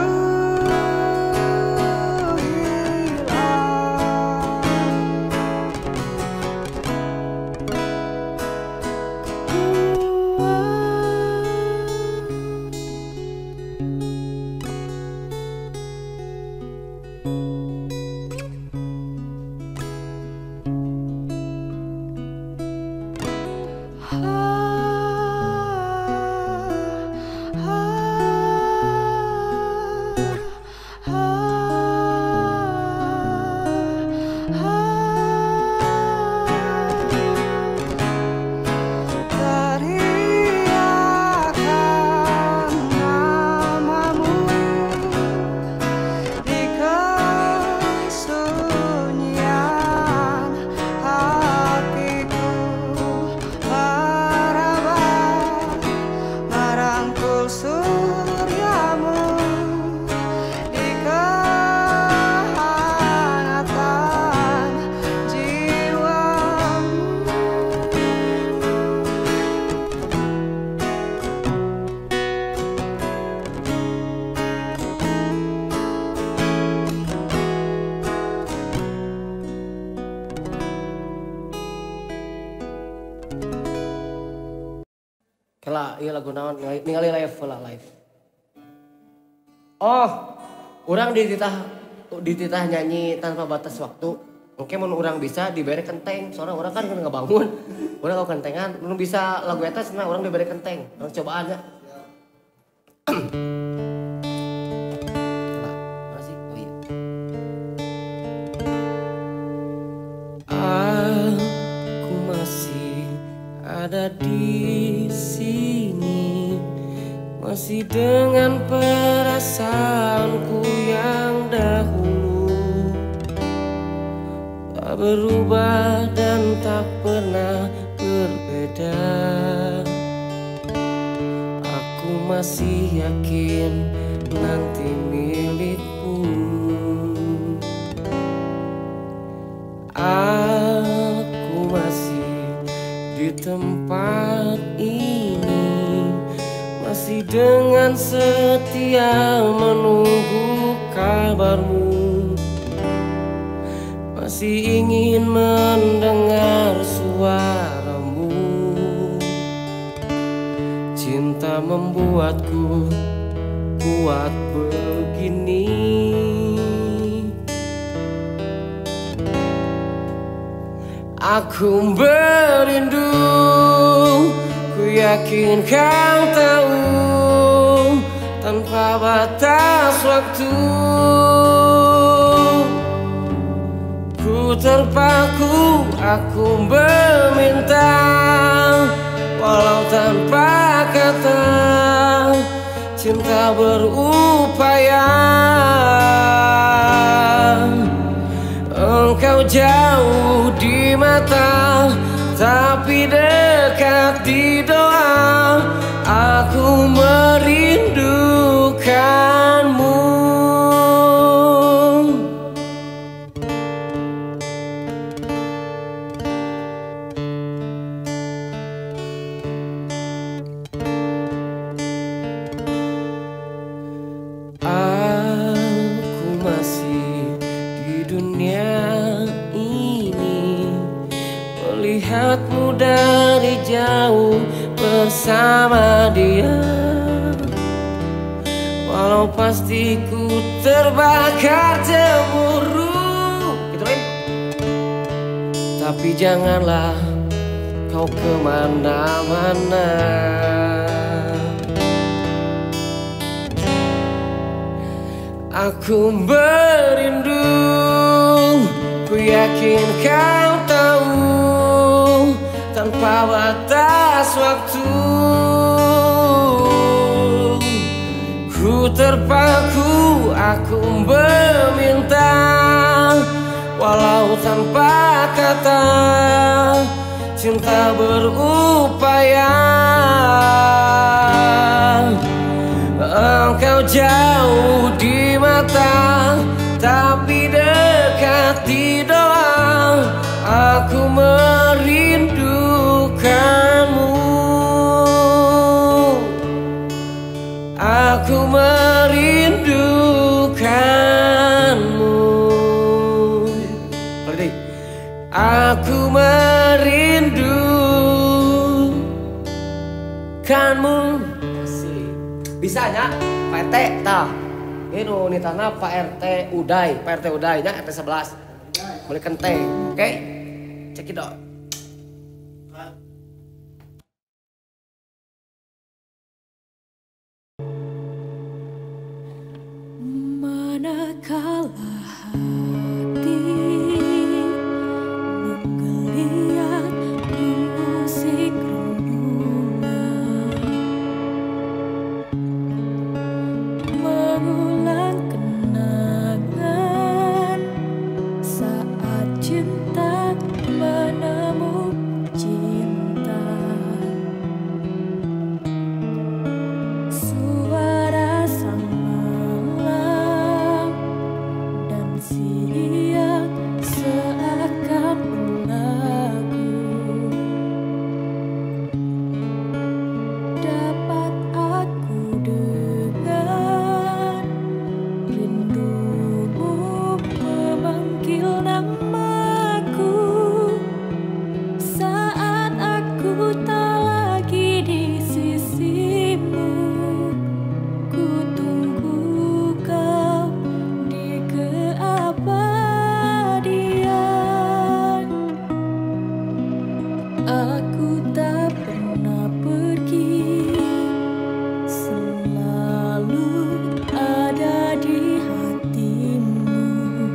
teriakan namamu di kesunyian hatiku meraba merangkul suryamu di kehangatan jiwamu. Kela, iya lagu naon, ningali live lah live. Oh, orang dititah dititah nyanyi tanpa batas waktu. Oke, mun orang bisa diberi kenteng, soalnya orang kan nggak bangun. Orang kau kentengan, belum bisa lagu eta cenah orang diberi kenteng. Orang cobaan ya. Kela, mana sih? Oh iya. Aku masih ada di sini, masih dengan perasaanku yang dahulu, tak berubah dan tak pernah berbeda. Aku masih yakin nanti milikmu. Aku masih di tempat ini, masih dengan setia menunggu kabarmu, masih ingin mendengar suaramu. Cinta membuatku kuat begini. Aku merindu, ku yakin kau tahu, tanpa batas waktu. Ku terpaku, aku meminta, walau tanpa kata. Cinta berupaya. Engkau jauh di mata, tapi dekat di doa. Aku merindukanmu. dunia ini, melihatmu dari jauh bersama dia. Walau pasti ku terbakar cemburu, gitu kan? Tapi janganlah kau kemana-mana. Aku merindu, ku yakin kau tahu, tanpa batas waktu. Ku terpaku, aku meminta, walau tanpa kata, cinta berupaya. Engkau jauh di mata, tapi dekat di doa. Aku merindukanmu, aku merindukanmu, aku merindukanmu. Bisanya Pak R T tah. Ini nitana Pak R T Uday, Pak R T Uday nya R T sebelas. Boleh kente. Oke? Cek it out. Manakala hati menggeliat musik renungan, mengulang kenangan saat cinta menemu cinta. Suara sang malam dan siang seakan berlagu, dapat aku dengar rindumu memanggil namaku. Saat aku tak lagi di sisimu, ku tunggu kau di keabadian. Aku tak pernah pergi, selalu ada di hatimu.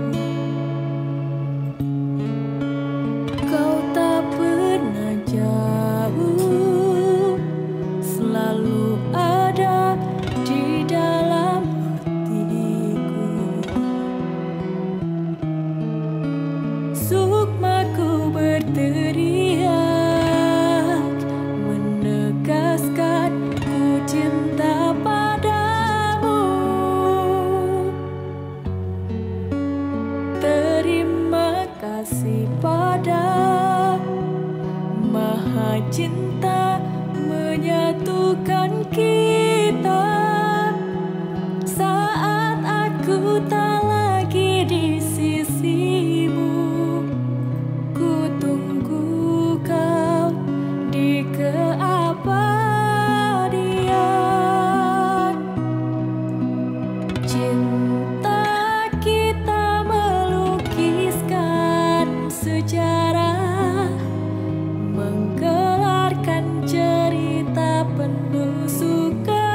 Kau tak pernah jauh, selalu ada di dalam hatiku. Sukmaku berteriak, menegaskan ku cinta padamu. Terima kasih pada Maha Cinta menyatukan kita. Saat aku tak lagi di sisimu, ku tunggu kau di keabadian. Cinta kita melukiskan sejarah, menggelarkan cerita penuh suka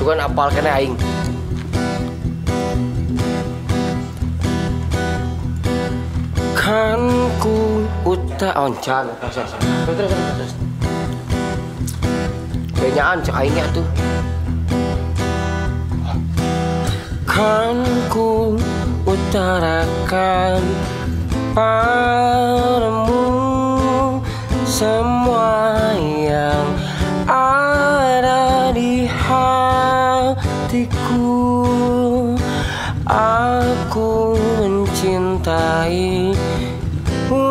Sugan apal kene aing. Kan ku uta oncan. Terus terus terus. Kenyaan cek aingnya tuh. Kan ku utarakan padamu semua yang ada di hatiku. Aku mencintaimu.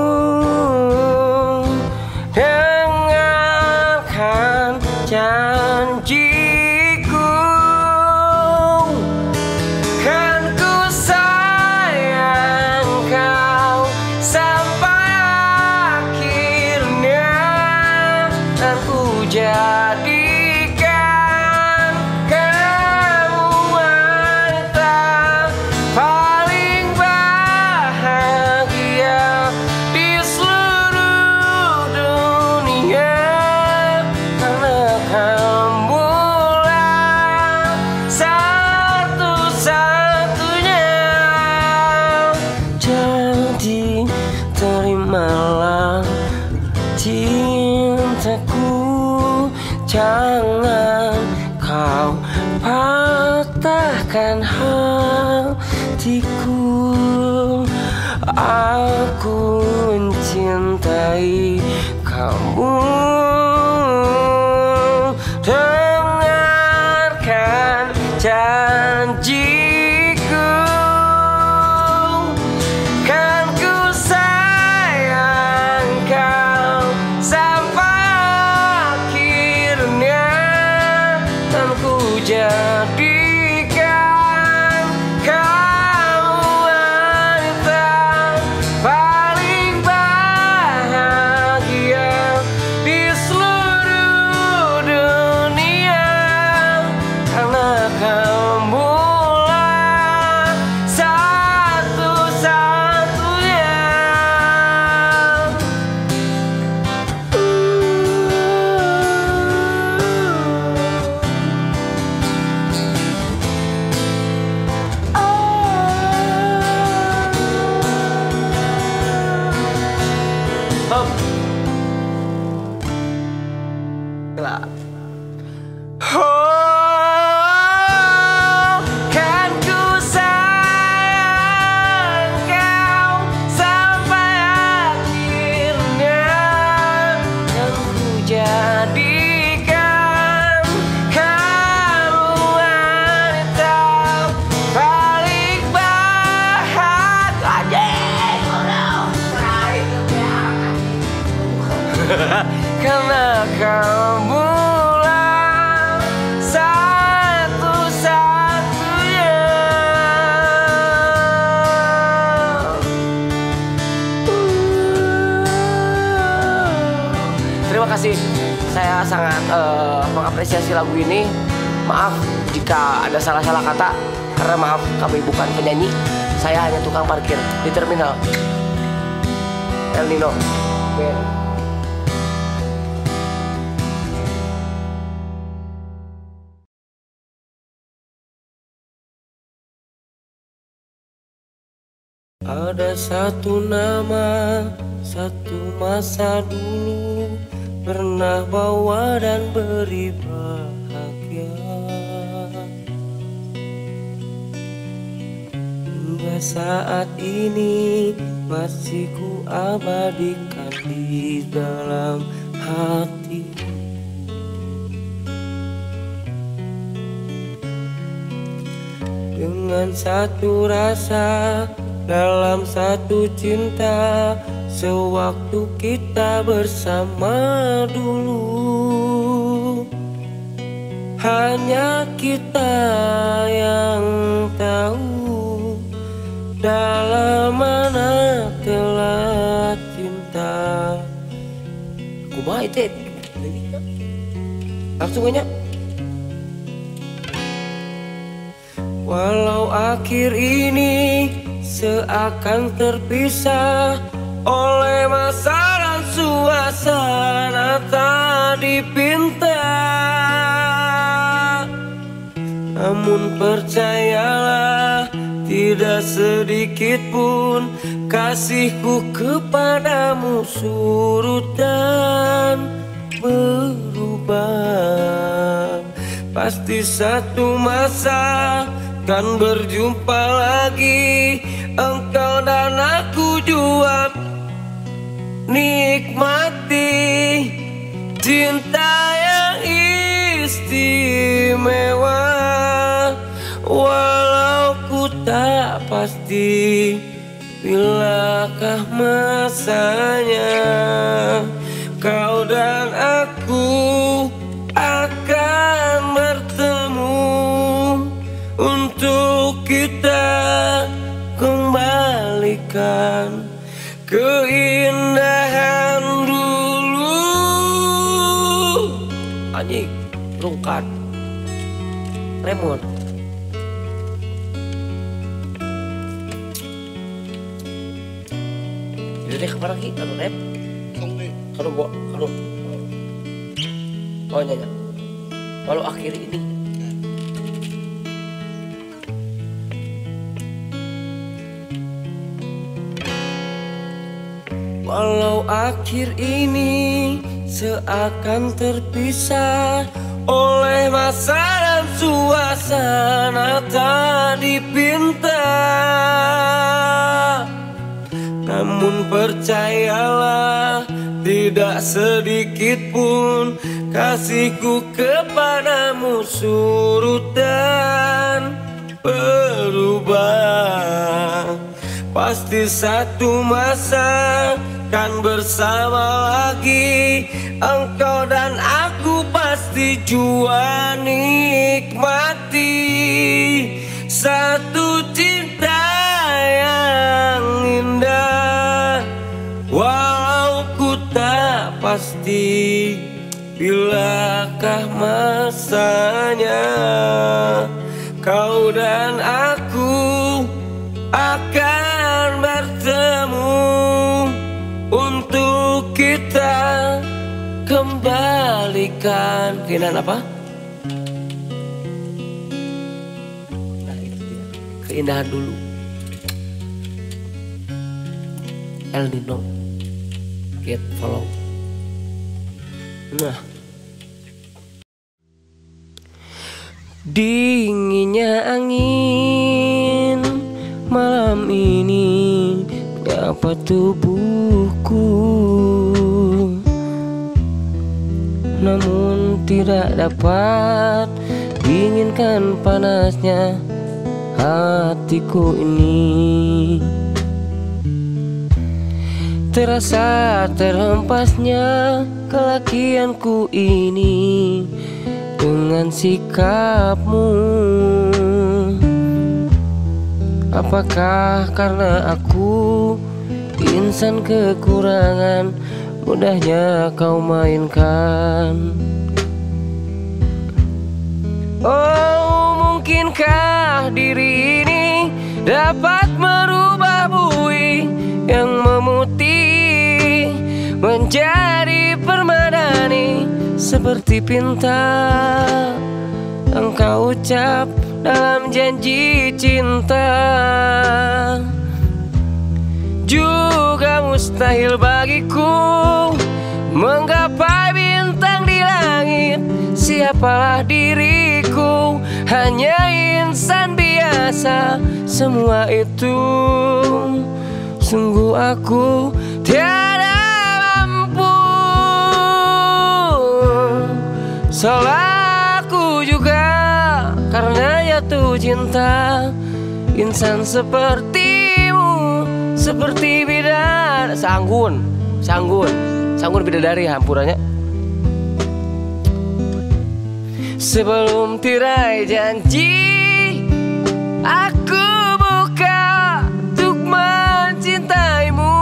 Dengarkan janjiku, kan ku sayang kau sampai akhirnya, dan ku jadikan kamu wanita paling bahagia di seluruh dunia. Karena kamulah satu-satunya. Jadi terimalah cintaku, jangan kau patahkan hatiku. Aku mencintai kamu. Dengarkan janjiku, kan ku sayang kau sampai akhirnya, dan ku jadikan kamu wanita paling bahagia di seluruh dunia. Karena kamulah satu-satunya. Hop. Lah. Oh, kan ku sayang kau sampai akhirnya, dan ku jadikan kamu wanita paling bahagia. Karena kamulah satu-satunya. Terima kasih. Saya sangat uh, mengapresiasi lagu ini. Maaf jika ada salah-salah kata, karena maaf kami bukan penyanyi. Saya hanya tukang parkir di terminal El Nino. Oke. Ada satu nama, satu masa dulu pernah bawa dan beri bahagia. Hingga saat ini masih ku abadikan di dalam hati. Dengan satu rasa, dalam satu cinta, sewaktu kita bersama dulu. Hanya kita yang tahu dalam mana telah cinta. Kumaha itu? Langsung aja. Walau akhir ini seakan terpisah oleh masa dan suasana tak dipinta. percayalah, tidak sedikit pun kasihku kepadamu surut dan berubah. Pasti satu masa kan berjumpa lagi, engkau dan aku jua nikmati cinta yang istimewa. Walau ku tak pasti bilakah masanya, kau dan aku akan bertemu untuk kita kembalikan keindahan dulu. Anjing, rungkat Remon. Jadi deh kapan lagi? Kalau rap? Kalau gua, kalau oh nyanyi. Kalau akhir ini walau akhir ini seakan terpisah oleh masa dan suasana tak dipinta, namun percayalah, tidak sedikit pun kasihku kepadamu surut dan berubah. Pasti satu masa kan bersama lagi, engkau dan aku pasti jua nikmati satu cinta yang indah. Walau ku tak pasti bilakah masanya, kau dan aku akan bertemu untuk kita kembalikan keindahan apa? Nah, itu dia. Keindahan dulu. El Nino, get follow. Nah, dinginnya angin malam ini menyapa tubuhku, namun tidak dapat dinginkan panasnya hatiku ini. Terasa terhempasnya kelakianku ini dengan sikapmu. Apakah karena aku insan kekurangan, mudahnya kau mainkan? Oh, mungkinkah diri ini dapat merubah bui yang memutih menjadi permadani seperti pinta yang kau ucap dalam janji cinta. Juga mustahil bagiku menggapai bintang di langit. Siapalah diriku, hanya insan biasa. Semua itu sungguh aku tiada mampu. Salahku juga karena jatuh cinta insan sepertimu, seperti bidadari. Sanggun, sanggun, sanggun bidadari hampurannya. Sebelum tirai janji, aku buka untuk mencintaimu.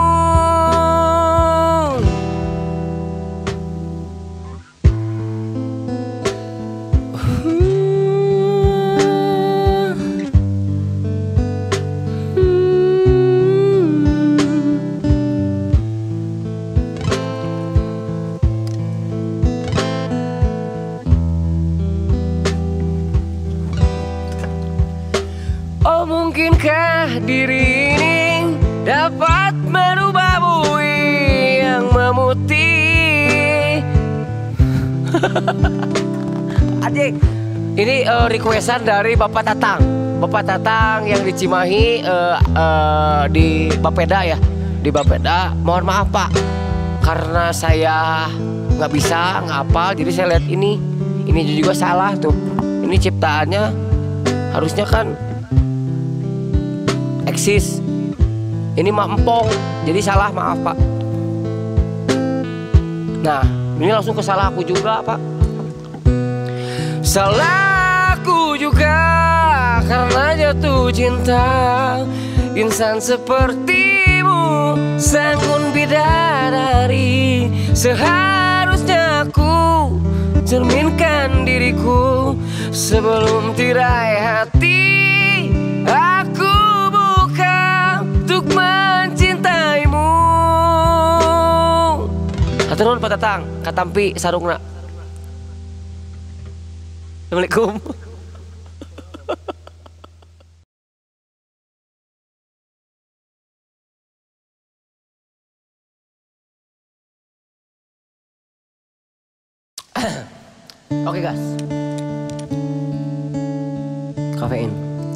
merubah bui yang memutih. Adik, ini uh, requestan dari Bapak Tatang. Bapak Tatang yang di Cimahi uh, uh, di Bapeda ya, di Bapeda. Mohon maaf Pak, karena saya nggak bisa ngapal, jadi saya lihat ini, ini juga salah tuh. Ini ciptaannya harusnya kan eksis. Ini mah empong, jadi salah, maaf Pak. Nah, ini langsung ke salah aku juga Pak. Salahku juga karena jatuh cinta insan sepertimu, sangun bidadari. Seharusnya aku cerminkan diriku sebelum tirai hati. Aku buka untuk mencintaimu. Hatur nuhun Pak Tatang, katampi sarungna. Assalamualaikum. Oke guys, kafein.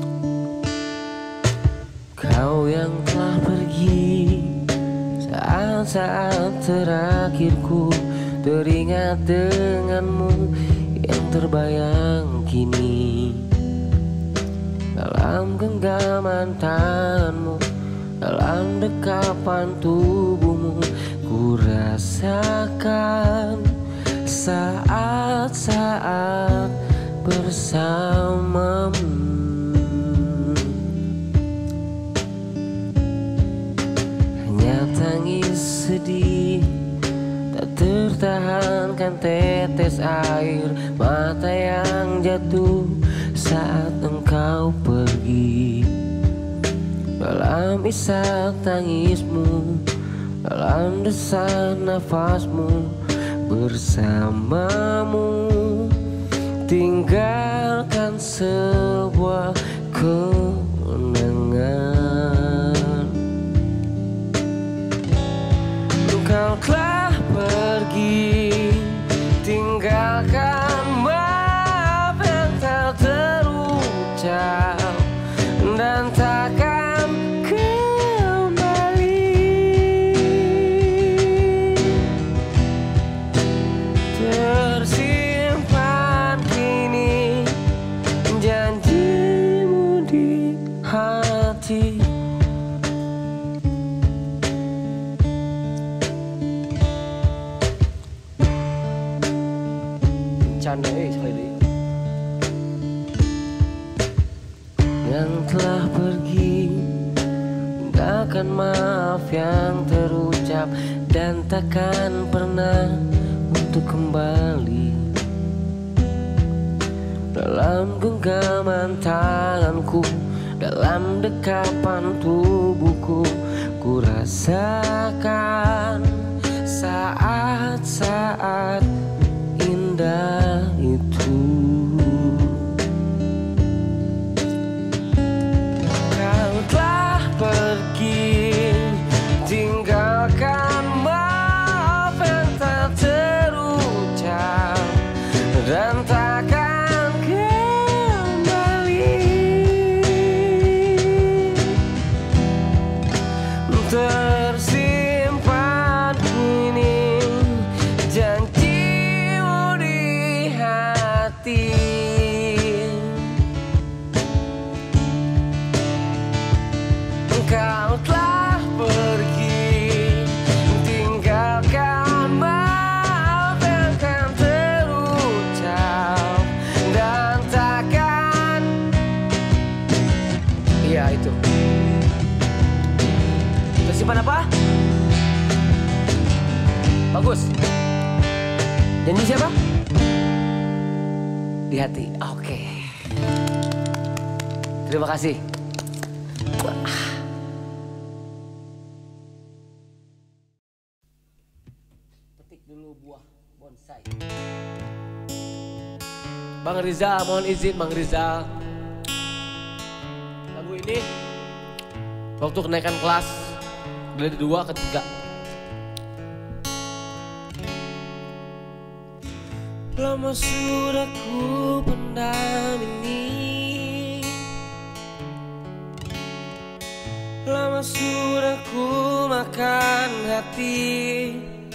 Kau yang telah pergi saat-saat terakhirku teringat denganmu yang terbayang kini dalam genggaman tanganmu, dalam dekapan tubuhmu. Ku rasakan saat-saat bersamamu. Hanya tangis sedih, tak tertahankan tetes air mata yang jatuh saat engkau pergi. Dalam isak tangismu, dalam desak nafasmu, bersamamu tinggalkan sebuah kenangan. Engkau telah pergi, tinggalkan maaf yang tak terucap dan takkan kembali. Tersimpan kini janjimu di hati. Canda eh sekali lagi. Yang telah pergi, tinggalkan maaf yang terucap dan takkan pernah untuk kembali. Dalam genggaman tanganku, dalam dekapan tubuhku, ku rasakan saat-saat indah itu. Kau telah pergi, tinggalkan maaf yang tak terucap dan takkan kembali. Tersimpan kini janjimu di hati. Engkau telah pergi, tinggalkan maaf yang kan terucap dan takkan. Iya itu. Tersimpan apa? Bagus. Janji siapa? Di hati. Oke. Terima kasih. Petik dulu buah bonsai. Bang Rizal, mohon izin Bang Rizal. Lagu ini waktu kenaikan kelas Dari dua ke tiga. Lama sudah ku pendam ini, lama sudah ku makan hati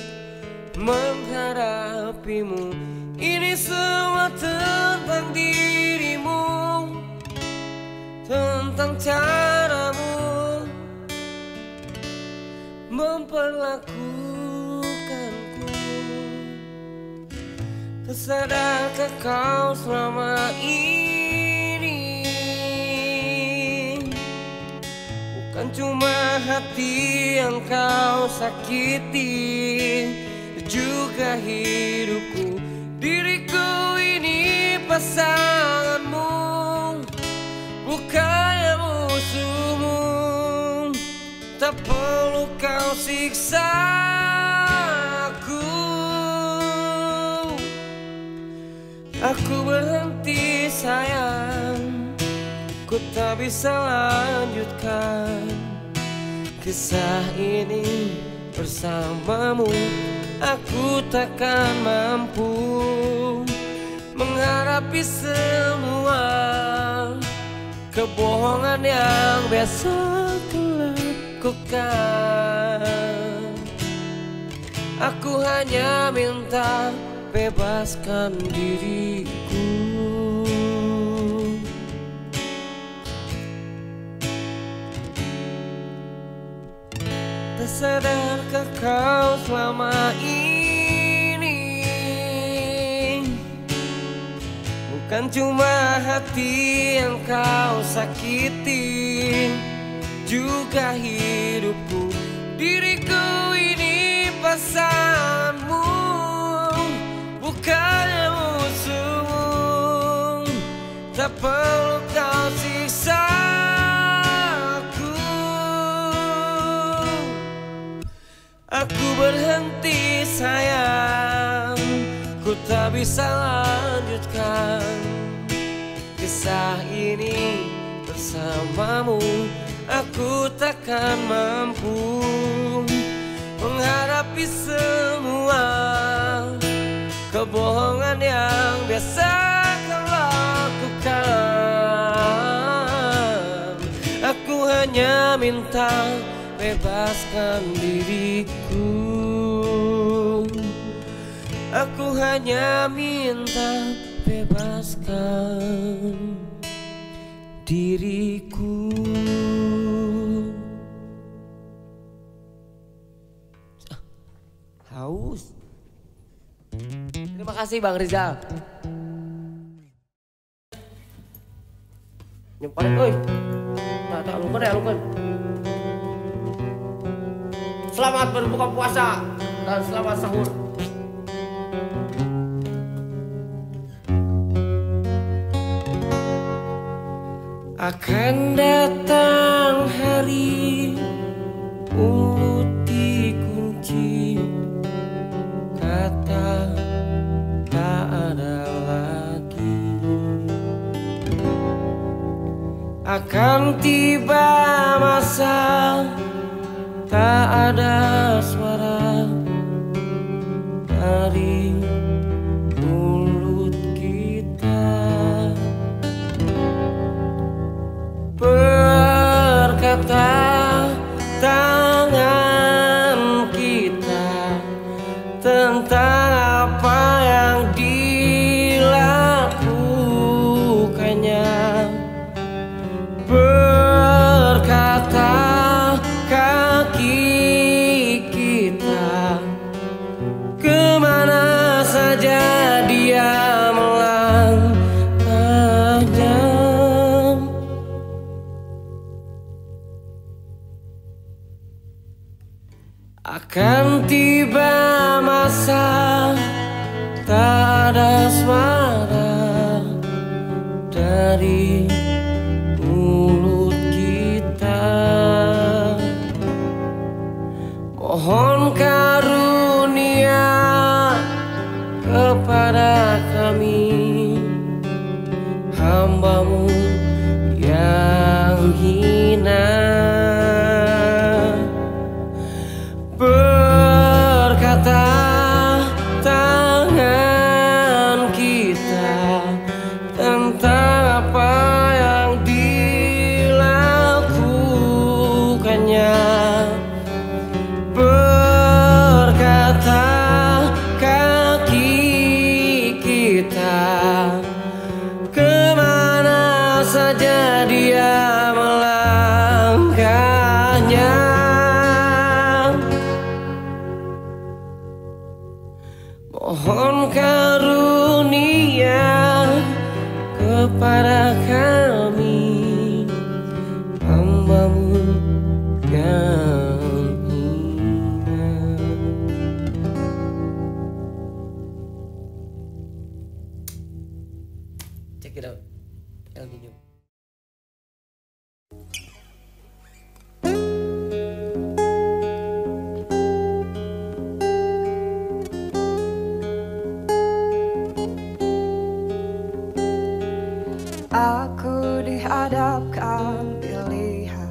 menghadapimu. Ini semua tentang dirimu, tentang caramu memperlakukanku. Tersadarkah kau selama ini bukan cuma hati yang kau sakiti, juga hidupku. Diriku ini pasanganmu, bukannya musuhmu. Tak perlu kau siksa aku. Aku berhenti sayang, ku tak bisa lanjutkan kisah ini bersamamu. Aku takkan mampu menghadapi semua kebohongan yang biasa kulakukan. Aku hanya minta bebaskan diriku. Tersadarkah kau selama ini bukan cuma hati yang kau sakiti, juga hidupku. Diriku ini pasanganmu, bukannya musuhmu. Tak perlu kau siksa aku. Aku berhenti sayang, ku tak bisa lanjutkan kisah ini bersamamu. Aku takkan mampu menghadapi semua kebohongan yang biasa kau lakukan. Aku hanya minta bebaskan diriku. Aku hanya minta bebaskan diriku. Haus. Terima kasih Bang Rizal. Nyemparin euy. Tak tak lupa ya lupa. Selamat berbuka puasa dan selamat sahur. Akan datang hari mulut dikunci, kata tak ada lagi. Akan tiba masa tak ada suara dari mulut kita. Berkata tangan kita tentang apa yang dilakukannya. Berkata kaki kita kemana saja dia melangkahnya. Akan tiba masa tak ada suara dari mulut kita. Mohon karunia kepada kami, hamba-Mu yang hina. pada kami hambamu yang hina. Check it out, El Nino. Aku dihadapkan pilihan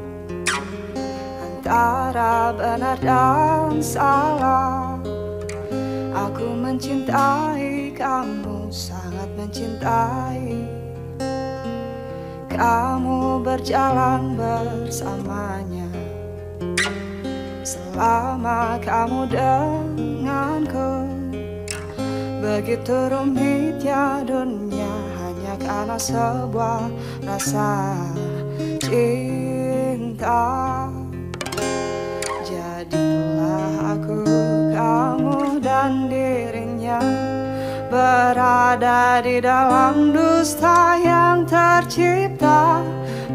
antara benar dan salah. Aku mencintai kamu, sangat mencintai. Kamu berjalan bersamanya selama kamu denganku. Begitu rumitnya dunia hanya karena sebuah rasa cinta. Jadilah aku, kamu dan dirinya berada di dalam dusta yang tercipta.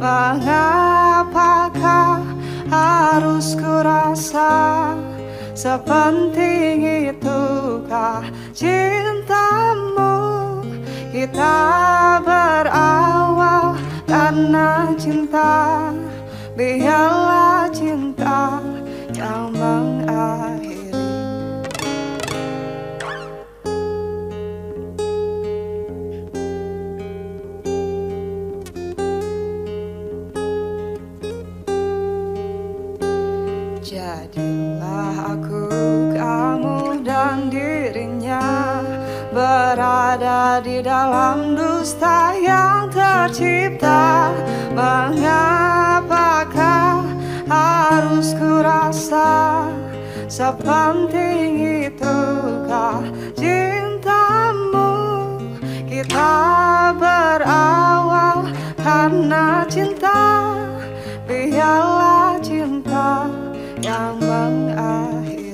Mengapakah harus kurasa sepenting itukah cintamu? Kita berawal karena cinta, biarlah cinta yang mengakhiri. Jadilah aku, kamu dan dirinya berada di dalam dusta yang tercipta. Mengapakah harus kurasa sepenting itukah cintamu? Kita berawal karena cinta, biarlah cinta yang mengakhiri.